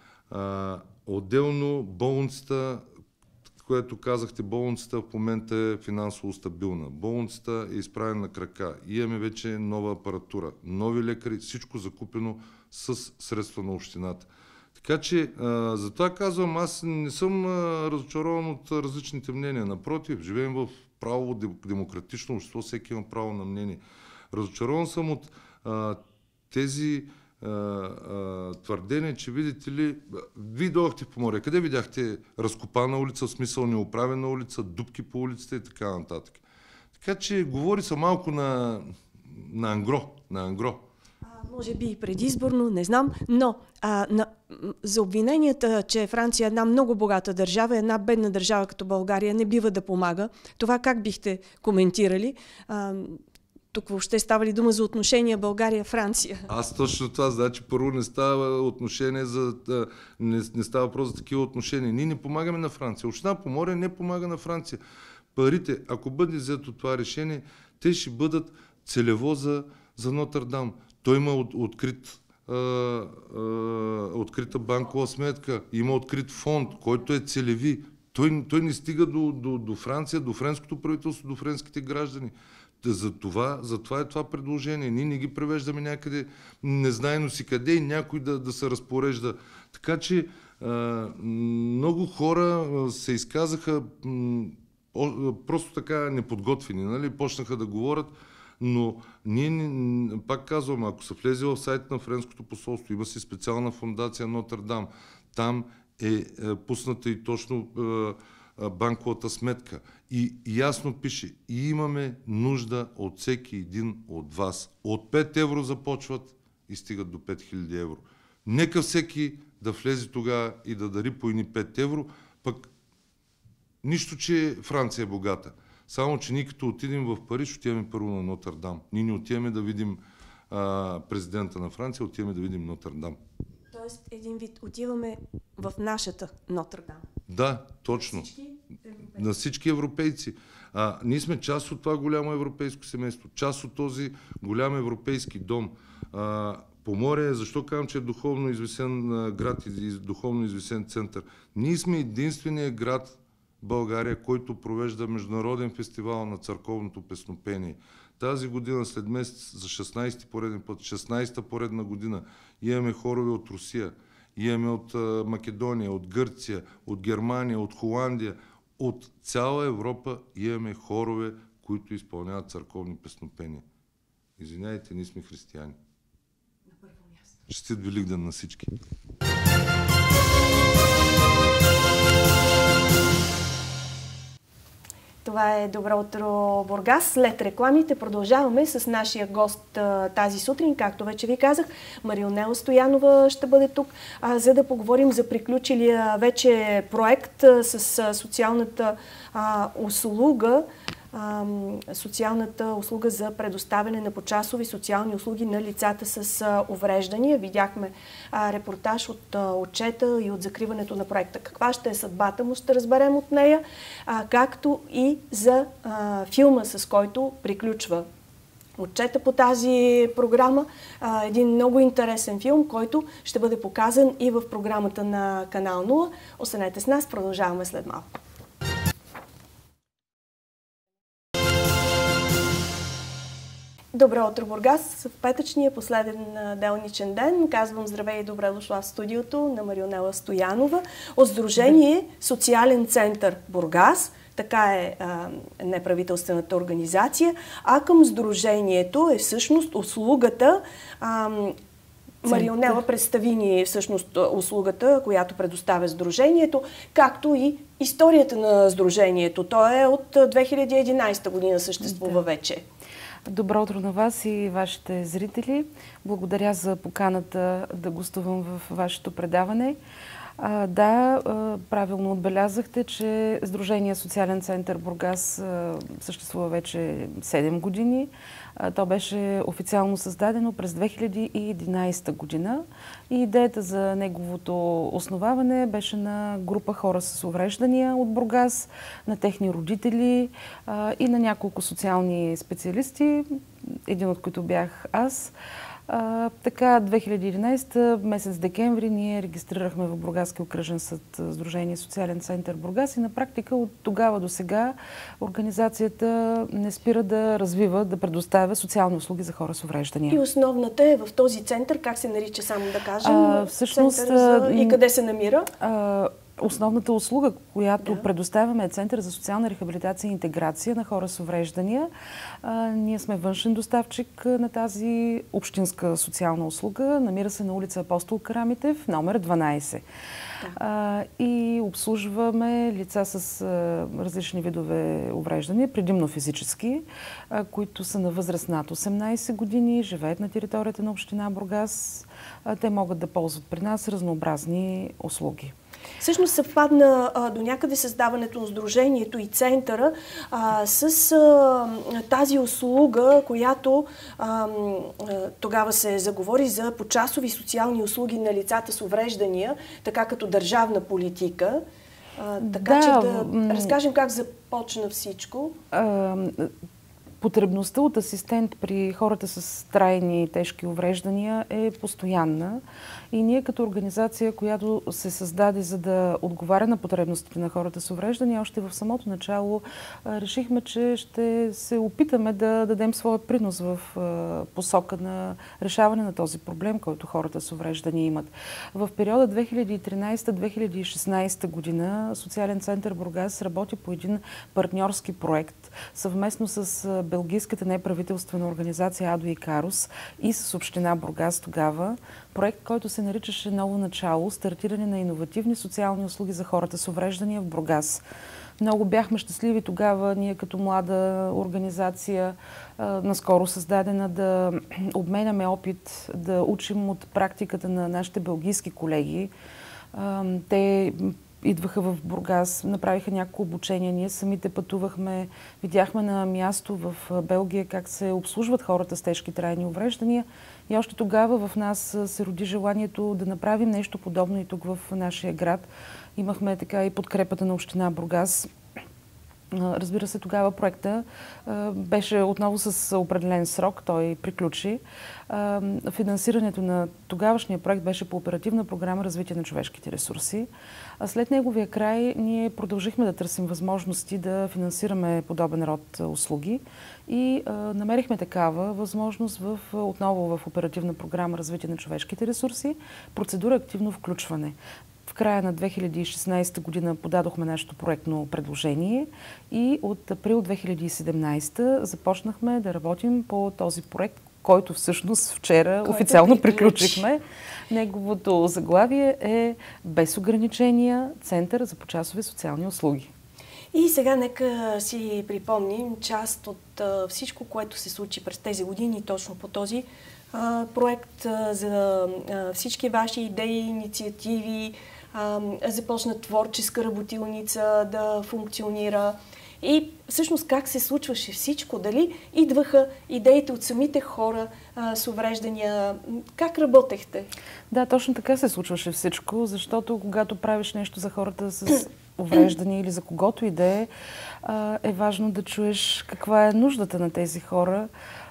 А, отделно болницата, което казахте, болницата в момента е финансово стабилна. Болницата е изправена на крака. Имаме вече нова апаратура, нови лекари, всичко закупено с средства на общината. Така че, а, затова казвам, аз не съм а, разочарован от различните мнения. Напротив, живеем в право демократично общество, всеки има право на мнение. Разочарован съм от а, тези а, а, твърдения, че видите ли, вие дойдохте в Поморие. Къде видяхте разкопана улица, в смисъл неуправена улица, дупки по улицата и така нататък. Така че говори се малко на, на ангро, на ангро. Може би и предизборно, не знам, но а, на, за обвиненията, че Франция е една много богата държава, една бедна държава като България не бива да помага, това как бихте коментирали? А, тук въобще става ли дума за отношения България-Франция? Аз точно това, значи първо не става отношение за... Не, не става въпрос за такива отношения. Ние не помагаме на Франция. Община Поморие не помага на Франция. Парите, ако бъде взето това решение, те ще бъдат целево за, за Нотърдам. Той има от, открит, а, а, открита банкова сметка, има открит фонд, който е целеви. Той, той не стига до, до, до Франция, до френското правителство, до френските граждани. За това, за това е това предложение. Ние не ги превеждаме някъде незнайно си къде и някой да, да се разпорежда. Така че а, много хора се изказаха м, просто така неподготвени, нали? Почнаха да говорят. Но ние, пак казвам, ако се влезе в сайта на Френското посолство, има си специална фондация Нотърдам, там е, е пусната и точно е, банковата сметка. И ясно пише, и имаме нужда от всеки един от вас. От пет евро започват и стигат до пет хиляди евро. Нека всеки да влезе тогава и да дари по едни пет евро, пък нищо, че Франция е богата. Само, че ние като отидем в Париж, отиваме първо на Нотърдам. Ние не отиваме да видим а, президента на Франция, отиваме да видим Нотърдам. Тоест, един вид, отиваме в нашата Нотърдам. Да, точно. Всички на всички европейци. А, ние сме част от това голямо европейско семейство, част от този голям европейски дом. А, Поморие, защо казвам, че е духовно извисен град и духовно извисен център? Ние сме единствения град България, който провежда международен фестивал на църковното песнопение. Тази година, след месец, за шестнайсети пореден път, шестнайсета поредна година, имаме хорове от Русия, имаме от Македония, от Гърция, от Германия, от Холандия, от цяла Европа имаме хорове, които изпълняват църковни песнопения. Извинявайте, ние сме християни. На първо място. Честит Великден на всички! Това е Добро утро, Бургас. След рекламите продължаваме с нашия гост тази сутрин. Както вече ви казах, Марионела Стоянова ще бъде тук, а, за да поговорим за приключилия вече проект а, с а, социалната а, услуга, а, социалната услуга за предоставяне на почасови социални услуги на лицата с а, увреждания. Видяхме а, репортаж от а, отчета и от закриването на проекта. Каква ще е съдбата му, ще разберем от нея, а, както и за а, филма, с който приключва отчета по тази програма. А, един много интересен филм, който ще бъде показан и в програмата на Канал нула. Останете с нас, продължаваме след малко. Добро утро, Бургас! В петъчния последен делничен ден казвам здравей и добре дошла в студиото на Марионела Стоянова от Сдружение Социален център Бургас. така е а, неправителствената организация, а към сдружението е всъщност услугата. А, Марионела, представи ни всъщност услугата, която предоставя сдружението, както и историята на сдружението. То е от две хиляди и единадесета година съществува да. вече. Добро утро на вас и вашите зрители. Благодаря за поканата да гостувам в вашето предаване. А, да, а, правилно отбелязахте, че Сдружение Социален център Бургас а, съществува вече седем години. А, то беше официално създадено през две хиляди и единадесета година и идеята за неговото основаване беше на група хора с увреждания от Бургас, на техни родители а, и на няколко социални специалисти, един от които бях аз. А, така, две хиляди и единадесета, месец декември, ние регистрирахме в Бургаски окръжен съд Сдружение Социален център Бургас и на практика от тогава до сега организацията не спира да развива, да предоставя социални услуги за хора с увреждания. И основната е в този център, как се нарича, само да кажем, а, всъщност, за... и къде се намира? А, Основната услуга, която да. предоставяме, е Център за социална рехабилитация и интеграция на хора с увреждания. А, ние сме външен доставчик на тази общинска социална услуга. Намира се на улица Апостол Карамитев, номер дванадесет. Да. А, и обслужваме лица с а, различни видове увреждания, предимно физически, а, които са на възраст над осемнадесет години, живеят на територията на община Бургас. А, те могат да ползват при нас разнообразни услуги. Всъщност съвпадна а, до някъде създаването на сдружението и центъра а, с а, тази услуга, която а, а, тогава се заговори за почасови социални услуги на лицата с увреждания, така като държавна политика. А, така да, че да разкажем как започна всичко. А, потребността от асистент при хората с трайни и тежки увреждания е постоянна. И ние като организация, която се създаде за да отговаря на потребностите на хората с увреждания, още в самото начало а, решихме, че ще се опитаме да дадем своя принос в а, посока на решаване на този проблем, който хората с увреждания имат. В периода две хиляди и тринадесета - две хиляди и шестнадесета година Социален център Бургас работи по един партньорски проект съвместно с белгийската неправителствена организация Адо и Карус и с община Бургас тогава. Проект, който се наричаше Ново начало, стартиране на иновативни социални услуги за хората с увреждания в Бургас. Много бяхме щастливи тогава, ние като млада организация, наскоро създадена, да обменяме опит, да учим от практиката на нашите белгийски колеги. Те идваха в Бургас, направиха няколко обучения, ние самите пътувахме, видяхме на място в Белгия как се обслужват хората с тежки трайни увреждания. И още тогава в нас се роди желанието да направим нещо подобно и тук в нашия град. Имахме така и подкрепата на община Бургас. Разбира се, тогава проекта беше отново с определен срок, той приключи. Финансирането на тогавашния проект беше по оперативна програма Развитие на човешките ресурси. А след неговия край ние продължихме да търсим възможности да финансираме подобен род услуги и а, намерихме такава възможност в, отново в оперативна програма Развитие на човешките ресурси, процедура активно включване. В края на две хиляди и шестнадесета година подадохме нашето проектно предложение и от април две хиляди и седемнадесета започнахме да работим по този проект, който всъщност вчера който официално приключихме. Неговото заглавие е Без ограничения Център за почасови социални услуги. И сега нека си припомним част от а, всичко, което се случи през тези години, точно по този а, проект, а, за а, всички ваши идеи, инициативи, а, започна творческа работилница да функционира. И всъщност как се случваше всичко? Дали идваха идеите от самите хора а, с увреждания? Как работехте? Да, точно така се случваше всичко, защото когато правиш нещо за хората с увреждания или за когото и да е, е важно да чуеш каква е нуждата на тези хора.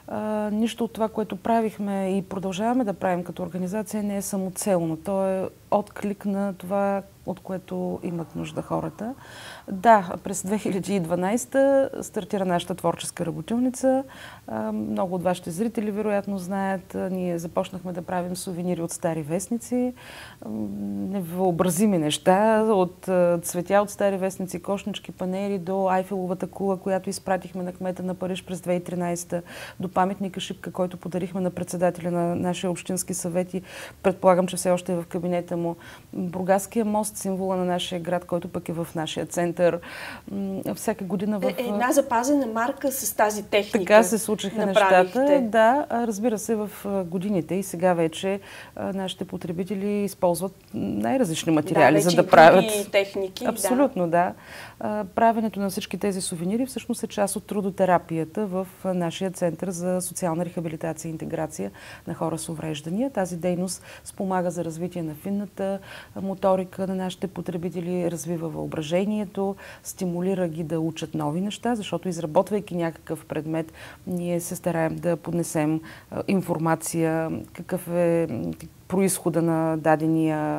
а, нищо от това, което правихме и продължаваме да правим като организация, не е самоцелно. То е отклик на това, от което имат нужда хората. Да, през две хиляди и дванадесета стартира нашата творческа работилница. Много от вашите зрители вероятно знаят. Ние започнахме да правим сувенири от стари вестници. Невъобразими неща. От цветя от стари вестници, кошнички, панери до Айфеловата кула, която изпратихме на кмета на Париж през две хиляди и тринадесета, до паметника Шипка, който подарихме на председателя на нашия общински съвет и предполагам, че все още е в кабинета му. Бургаския мост, символа на нашия град, който пък е в нашия център. Всяка година в... Е, една запазена марка с тази техника. Така се случиха нещата. Да, разбира се, в годините и сега вече нашите потребители използват най-различни материали, да, за да правят... техники. Абсолютно, да. да. Правенето на всички тези сувенири всъщност е част от трудотерапията в нашия център за социална рехабилитация и интеграция на хора с увреждания. Тази дейност спомага за развитие на финната моторика на нашите потребители, развива въображението, стимулира ги да учат нови неща, защото изработвайки някакъв предмет, ние се стараем да поднесем информация, какъв е произхода на дадения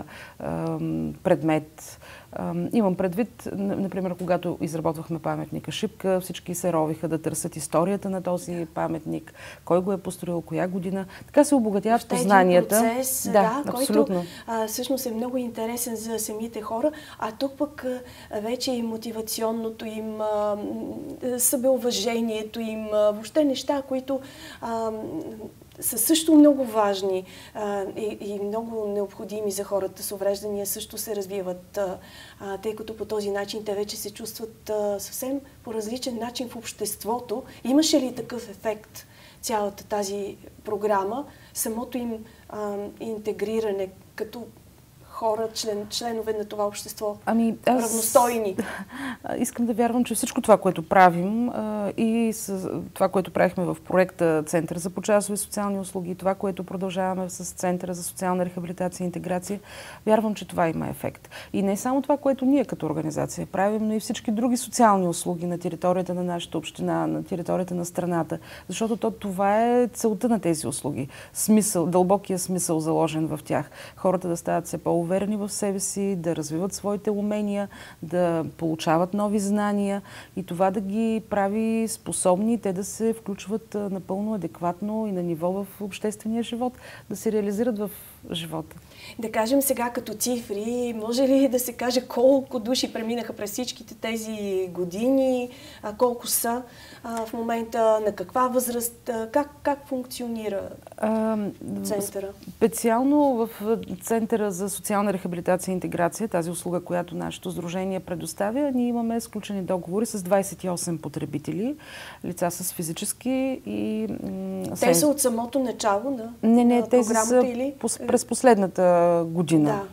предмет. Имам предвид, например, когато изработвахме паметника Шипка, всички се ровиха да търсят историята на този паметник, кой го е построил, коя година. Така се обогатяват познанията. Процес, да, да, който а, всъщност е много интересен за самите хора, а тук пък а, вече и мотивационното им, а, събеуважението им, а, въобще неща, които а, са също много важни а, и, и много необходими за хората с увреждания, също се развиват, а, а, тъй като по този начин те вече се чувстват а, съвсем по различен начин в обществото. Имаше ли такъв ефект цялата тази програма, самото им а, интегриране като хора, член, членове на това общество, ами, аз... равностойни? Искам да вярвам, че всичко това, което правим а, и с, това, което правихме в проекта Център за почасови социални услуги, това, което продължаваме с Центъра за социална рехабилитация и интеграция, вярвам, че това има ефект. И не само това, което ние като организация правим, но и всички други социални услуги на територията на нашата община, на територията на страната. Защото то, това е целта на тези услуги. Смисъл, дълбокия смисъл заложен в тях. Хората да стават все по уверени в себе си, да развиват своите умения, да получават нови знания и това да ги прави способни, те да се включват напълно адекватно и на ниво в обществения живот, да се реализират в живота. Да кажем сега като цифри, може ли да се каже колко души преминаха през всичките тези години, а колко са а, в момента, на каква възраст, а, как, как функционира а, центъра? Специално в Центъра за социална рехабилитация и интеграция, тази услуга, която нашето сдружение предоставя, ние имаме сключени договори с двадесет и осем потребители, лица с физически и... Те са от самото начало на, не, не, на тези програмата са или... през последната година. Да.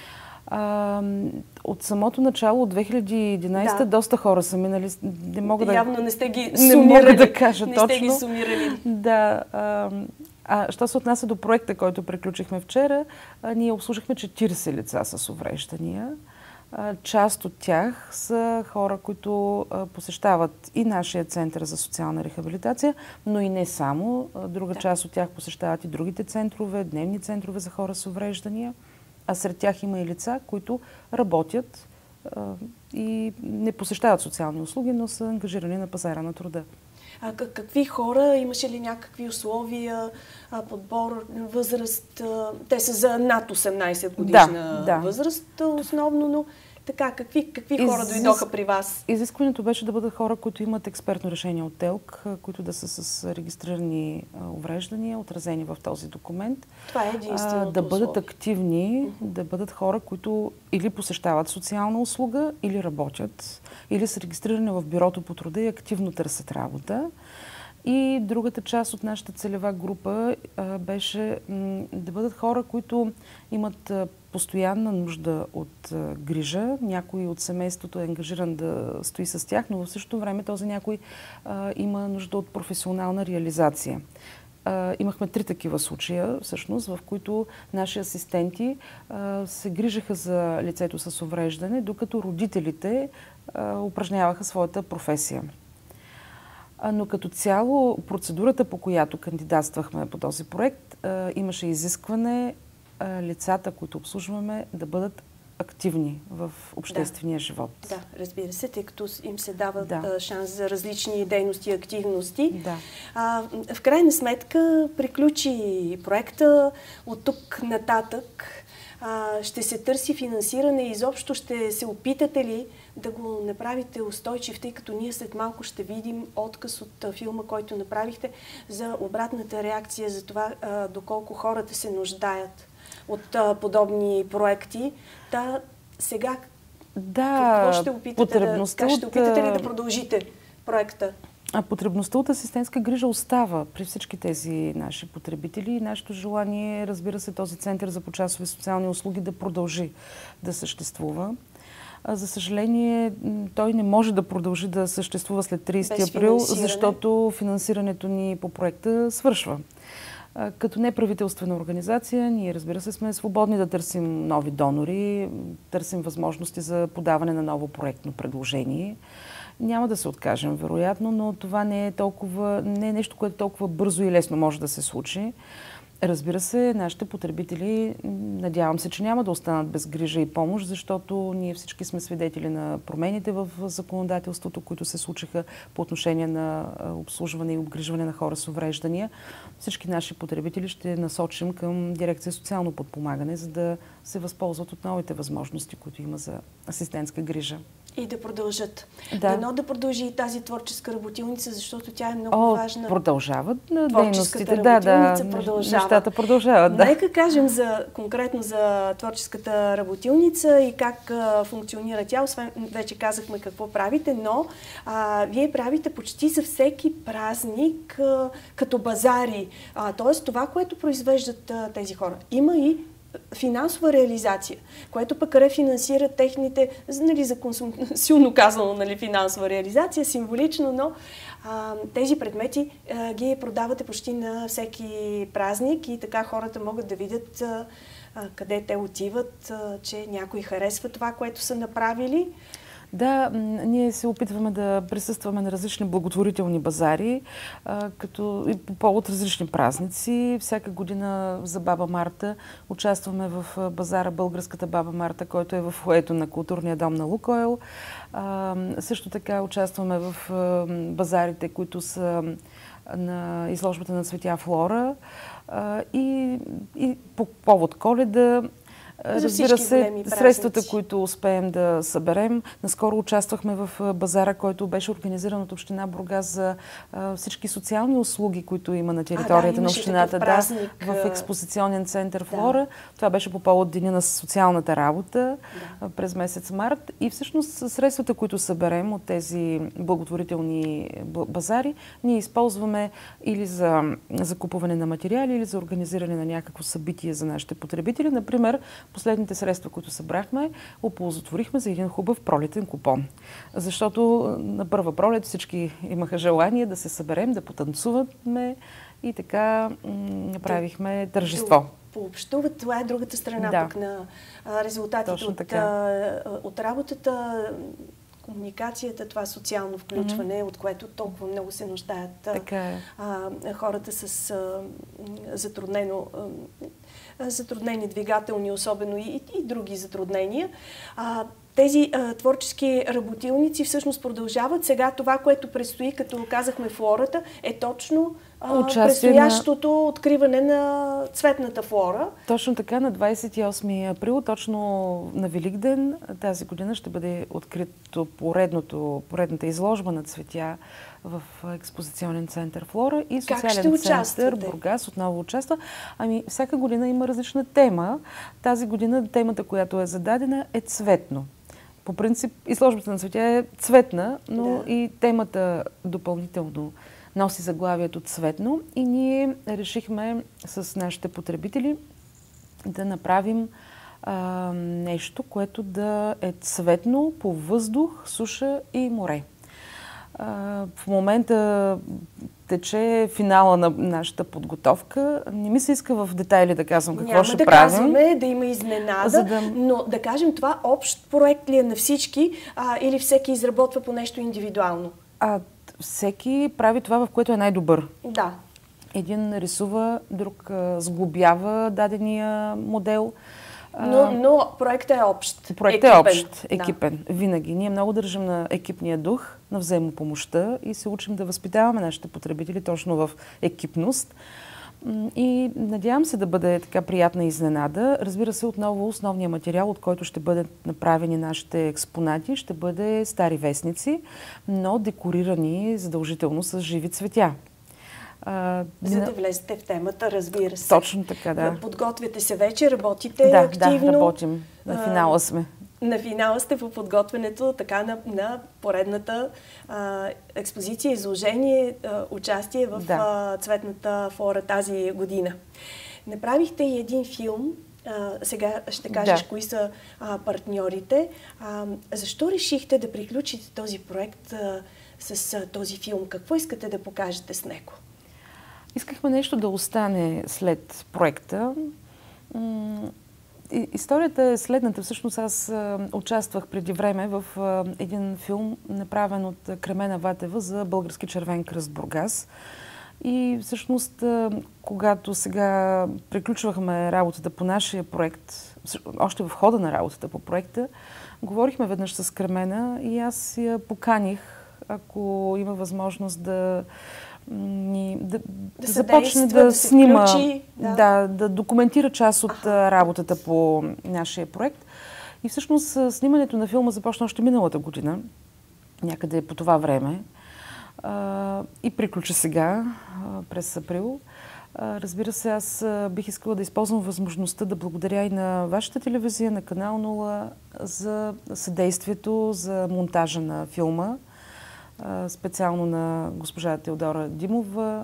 А, от самото начало, от две хиляди и единадесета, да. Доста хора са минали. Не мога да... Явно не сте ги сумирали. Не мога да кажа не точно. Не сте ги сумирали. Да. А, а що се отнася до проекта, който приключихме вчера, а, ние обслужихме четиридесет лица с увреждания. А, част от тях са хора, които а, посещават и нашия Център за социална рехабилитация, но и не само. А, друга да. част от тях посещават и другите центрове, дневни центрове за хора с увреждания. А сред тях има и лица, които работят а, и не посещават социални услуги, но са ангажирани на пазара на труда. А какви хора? Имаше ли някакви условия, подбор, възраст? Те са за над осемнадесет годишна да, да. възраст основно, но така, какви, какви хора Изис... дойдоха при вас? Изискването беше да бъдат хора, които имат експертно решение от ТЕЛК, които да са с регистрирани увреждания, отразени в този документ. Това е единственото Да бъдат условие. активни, uh-huh. да бъдат хора, които или посещават социална услуга, или работят, или са регистрирани в бюрото по труда и активно търсят работа. И другата част от нашата целева група а, беше м, да бъдат хора, които имат а, постоянна нужда от а, грижа. Някой от семейството е ангажиран да стои с тях, но в същото време този някой а, има нужда от професионална реализация. А, имахме три такива случая, всъщност, в които наши асистенти а, се грижаха за лицето с увреждане, докато родителите а, упражняваха своята професия. Но като цяло процедурата, по която кандидатствахме по този проект, имаше изискване лицата, които обслужваме, да бъдат активни в обществения да. живот. Да, разбира се, тъй като им се дава да. шанс за различни дейности и активности. Да. А, в крайна сметка приключи проекта. От тук нататък а, ще се търси финансиране и изобщо ще се опитате ли да го направите устойчив, тъй като ние след малко ще видим отказ от а, филма, който направихте, за обратната реакция, за това а, доколко хората се нуждаят от а, подобни проекти. Да, сега да, какво ще опитате да, как ще опитате ли да продължите проекта? А потребността от асистентска грижа остава при всички тези наши потребители и нашето желание, разбира се, този център за почасови социални услуги да продължи да съществува. А, за съжаление, той не може да продължи да съществува след тридесети април, защото финансирането ни по проекта свършва. Като неправителствена организация, ние, разбира се, сме свободни да търсим нови донори, търсим възможности за подаване на ново проектно предложение. Няма да се откажем, вероятно, но това не е толкова, не е нещо, което толкова бързо и лесно може да се случи. Разбира се, нашите потребители, надявам се, че няма да останат без грижа и помощ, защото ние всички сме свидетели на промените в законодателството, които се случиха по отношение на обслужване и обгрижване на хора с увреждания. Всички наши потребители ще насочим към дирекция социално подпомагане, за да се възползват от новите възможности, които има за асистентска грижа. И да продължат. Да. Дано да продължи и тази творческа работилница, защото тя е много О, важна. Продължават на дейностите. Да, да, продължава. Нещата продължават. Да. Нека кажем за, конкретно за творческата работилница и как а, функционира тя. Освен, вече казахме какво правите, но а, вие правите почти за всеки празник а, като базари. А, тоест това, което произвеждат а, тези хора. Има и финансова реализация, което пък рефинансира техните, нали, за консум... силно казано, нали, финансова реализация, символично, но а, тези предмети а, ги продавате почти на всеки празник и така хората могат да видят а, а, къде те отиват, а, че някой харесва това, което са направили. Да, ние се опитваме да присъстваме на различни благотворителни базари, а, като и по повод различни празници. Всяка година за Баба Марта участваме в базара Българската Баба Марта, който е в фоайето на Културния дом на Лукойл. А, също така участваме в а, базарите, които са на изложбата на Цветя Флора а, и, и по повод Коледа. Разбира се, средствата, които успеем да съберем. Наскоро участвахме в базара, който беше организиран от община Бургас за а, всички социални услуги, които има на територията а, да, на общината. Да, в експозиционен център Флора. Да. Това беше по повод Деня на социалната работа да. през месец март. И всъщност средствата, които съберем от тези благотворителни базари, ние използваме или за закупуване на материали, или за организиране на някакво събитие за нашите потребители. Например, последните средства, които събрахме, оползотворихме за един хубав пролетен купон. Защото на първа пролет всички имаха желание да се съберем, да потанцуваме и така направихме тържество. Пообщуват, това е другата страна да. пък на резултатите от, от работата, комуникацията, това социално включване, mm-hmm. от което толкова много се нуждаят е. а, хората с а, затруднено а, затруднени двигателни, особено и, и други затруднения. А, тези а, творчески работилници всъщност продължават. Сега това, което предстои, като казахме Флората, е точно а, предстоящото на... откриване на цветната Флора. Точно така, на двадесет и осми април, точно на Великден, тази година ще бъде открито поредното, поредната изложба на цветя в експозиционен център Флора и социален център Бургас отново участва. Ами, всяка година има различна тема. Тази година темата, която е зададена, е цветно. По принцип, изложбата на цветя е цветна, но да. и темата допълнително носи заглавието цветно. И ние решихме с нашите потребители да направим а, нещо, което да е цветно по въздух, суша и море. В момента тече финала на нашата подготовка. Не ми се иска в детайли да казвам какво Няма ще да правим. Няма да казваме, да има изненада, да... но да кажем това общ проект ли е на всички а, или всеки изработва по нещо индивидуално? А, всеки прави това, в което е най-добър. Да. Един рисува, друг а, сглобява дадения модел. Но, но проектът е общ. Проектът е общ, екипен. Да. Винаги. Ние много държим на екипния дух, на взаимопомощта и се учим да възпитаваме нашите потребители точно в екипност. И надявам се да бъде така приятна изненада. Разбира се, отново основният материал, от който ще бъдат направени нашите експонати, ще бъде стари вестници, но декорирани задължително с живи цветя. А, За да влезете в темата, разбира се. Точно така, да. Подготвяте се вече, работите да, активно. Да, работим. На финала сме. А, на финала сте по подготвянето така на, на поредната а, експозиция, изложение, а, участие в да. а, Цветната фора тази година. Направихте и един филм. А, сега ще кажеш да. кои са а, партньорите. А, защо решихте да приключите този проект а, с а, този филм? Какво искате да покажете с него? Искахме нещо да остане след проекта. Историята е следната. Всъщност аз участвах преди време в един филм, направен от Кремена Ватева за Български червен кръст Бургас. И всъщност, когато сега приключвахме работата по нашия проект, още в хода на работата по проекта, говорихме веднъж с Кремена и аз я поканих, ако има възможност да Ни, да, да, да започне да, да снима, включи, да. Да, да документира част от Аха. работата по нашия проект. И всъщност снимането на филма започна още миналата година, някъде по това време, а, и приключи сега, а, през април. А, разбира се, аз бих искала да използвам възможността да благодаря и на вашата телевизия, на канал нула, за съдействието, за монтажа на филма. Специално на госпожа Теодора Димова,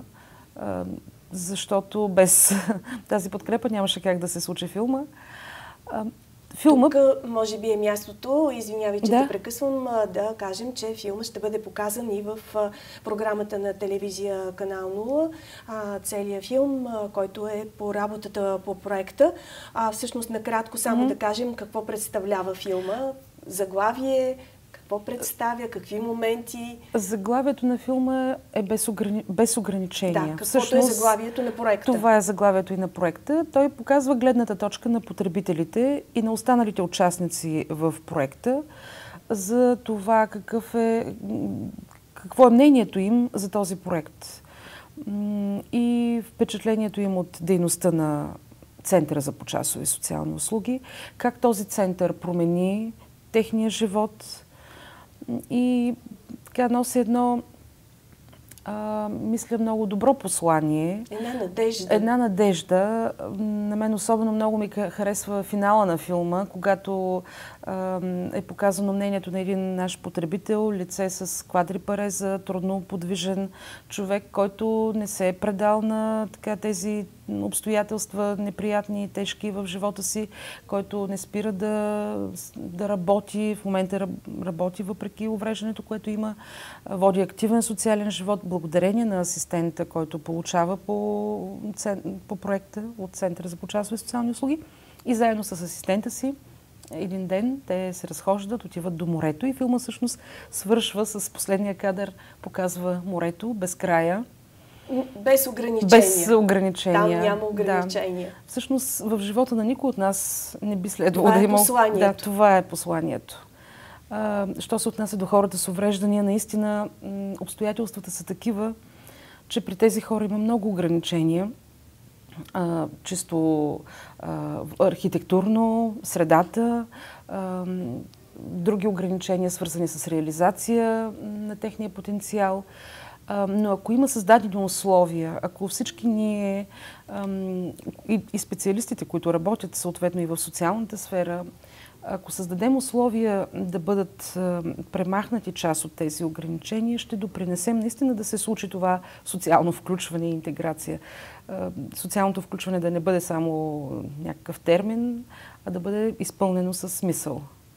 защото без тази подкрепа нямаше как да се случи филма. Филма... Тук може би е мястото, извинявай, че да. те прекъсвам, да кажем, че филмът ще бъде показан и в програмата на телевизия Канал нула. Целият филм, който е по работата по проекта. А, всъщност, накратко само mm-hmm. да кажем какво представлява филма. Заглавие, какво представя, какви моменти? Заглавието на филма е без, ограни... без ограничения. Да, каквото Всъщност, е заглавието на проекта. Това е заглавието и на проекта. Той показва гледната точка на потребителите и на останалите участници в проекта за това какъв е, какво е мнението им за този проект и впечатлението им от дейността на Центъра за почасови социални услуги, как този център промени техния живот и така носи едно, а, мисля, много добро послание. Една надежда. Една надежда. На мен особено много ми харесва финала на филма, когато а, е показано мнението на един наш потребител, лице с квадрипареза, трудно подвижен човек, който не се е предал на така, тези обстоятелства неприятни и тежки в живота си, който не спира да, да работи, в момента работи въпреки увреждането, което има, води активен социален живот, благодарение на асистента, който получава по, по проекта от Центъра за почасови социални услуги. И заедно с асистента си един ден те се разхождат, отиват до морето и филма всъщност свършва с последния кадър, показва морето, без края. Без ограничения. Без ограничения. Там няма ограничения. Да. Всъщност в живота на никой от нас не би следвало това да има... Това е посланието. Да, това е посланието. А, що се отнася до хората с увреждания, наистина обстоятелствата са такива, че при тези хора има много ограничения. А, чисто а, архитектурно, средата, а, други ограничения, свързани с реализация на техния потенциал. А, но ако има създадени условия, ако всички ние ам, и, и специалистите, които работят съответно и в социалната сфера, ако създадем условия да бъдат а, премахнати част от тези ограничения, ще допринесем наистина да се случи това социално включване и интеграция. А, социалното включване да не бъде само някакъв термин, а да бъде изпълнено със смисъл.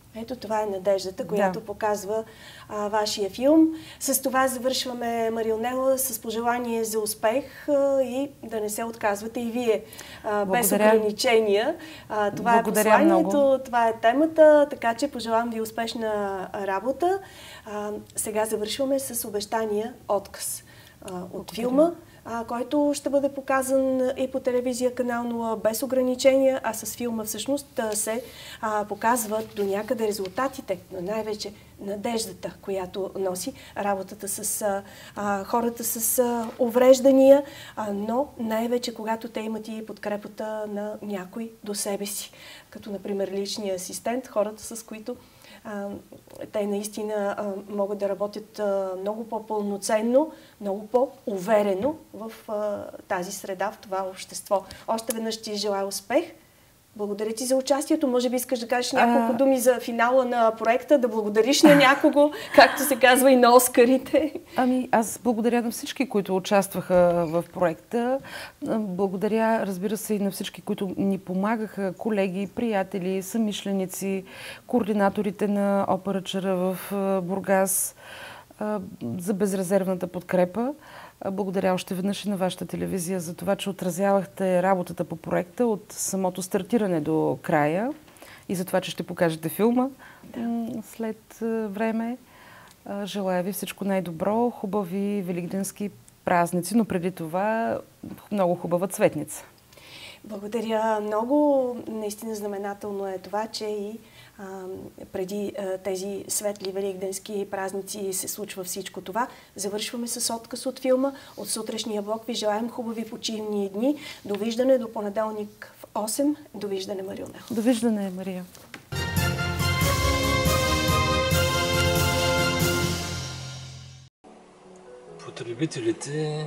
Ето това е надеждата, която да. показва а, вашия филм. С това завършваме, Марионела, с пожелание за успех а, и да не се отказвате и вие а, без ограничения. А, това Благодаря е посланието, много. Това е темата, така че пожелавам ви успешна работа. А, сега завършваме с обещания отказ а, от Благодаря. филма, който ще бъде показан и по телевизия канал нула без ограничения, а с филма всъщност се а, показват до някъде резултатите, но най-вече надеждата, която носи работата с а, хората с а, увреждания, а, но най-вече когато те имат и подкрепата на някой до себе си, като например личния асистент, хората с които Uh, те наистина uh, могат да работят uh, много по-пълноценно, много по-уверено в uh, тази среда, в това общество. Още веднъж ти желая успех. Благодаря ти за участието. Може би искаш да кажеш няколко а... думи за финала на проекта, да благодариш на някого, както се казва и на Оскарите. Ами, аз благодаря на всички, които участваха в проекта. Благодаря, разбира се, и на всички, които ни помагаха, колеги, приятели, съмишленици, координаторите на Опера Чара в Бургас, за безрезервната подкрепа. Благодаря още веднъж и на вашата телевизия за това, че отразявахте работата по проекта от самото стартиране до края и за това, че ще покажете филма да. след време. Желая ви всичко най-добро, хубави великденски празници, но преди това много хубава цветница. Благодаря много. Наистина знаменателно е това, че и а, преди а, тези светли великденски празници се случва всичко това. Завършваме с отказ от филма. От сутрешния блок ви желаем хубави почивни дни. Довиждане до понеделник в осем. Довиждане, Марионела. Довиждане, Мария. Потребителите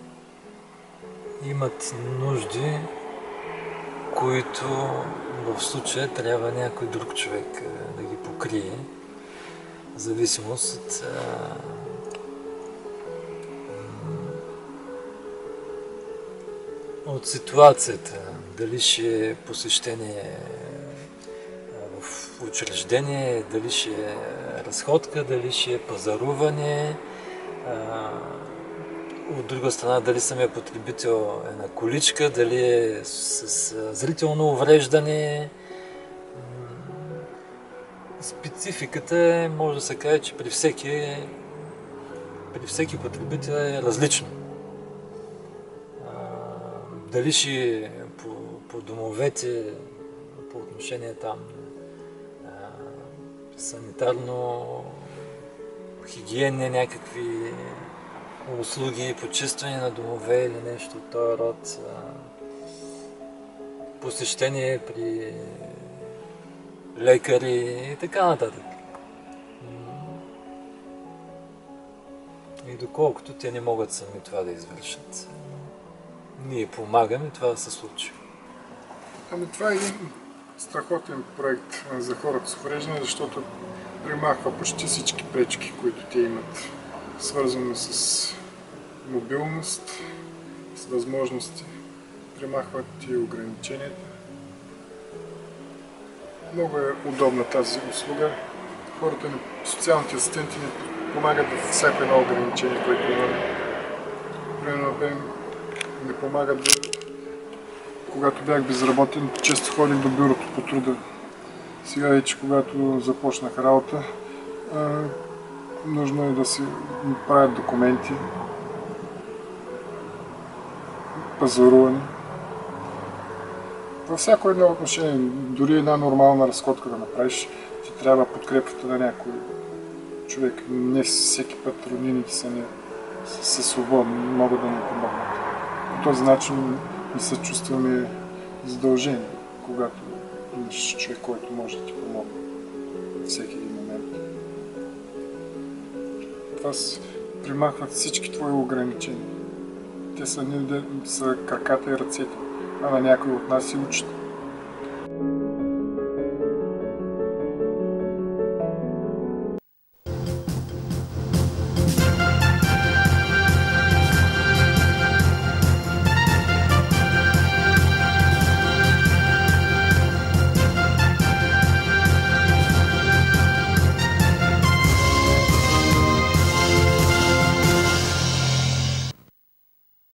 имат нужди, които в случая трябва някой друг човек да ги покрие, в зависимост от от ситуацията. Дали ще е посещение в учреждение, дали ще е разходка, дали ще е пазаруване. От друга страна, дали самия потребител е на количка, дали е с зрително увреждане. Спецификата е, може да се каже, че при всеки, при всеки потребител е различно. Дали ще по, по домовете, по отношение там санитарно, хигиенни някакви услуги, почистване на домове или нещо от този род, посещение при лекари и така нататък. И доколкото те не могат сами това да извършат, ние помагаме това да се случи. Ами това е един страхотен проект за хората с увреждане, защото премахва почти всички пречки, които те имат, свързано с мобилност, с възможности, премахват и ограниченията. Много е удобна тази услуга. Хората, социалните асистенти ни помагат във всяко едно ограничение, което имаме. Примерно, ми помагат да... Когато бях безработен, често ходих до бюрото по труда. Сега вече, когато започнах работа, а, нужно е да се правят документи, пазаруване. Във всяко едно отношение, дори една нормална разходка да направиш, ти трябва подкрепата на някой човек. Не всеки път роднините са, не, са свободни, могат да ни помогнат. По този начин ми се чувстваме задължени, когато имаш човек, който може да ти помогне всеки един момент. Това примахват всички твои ограничения. Те са, не, са краката и ръцете, а на някой от нас и учат.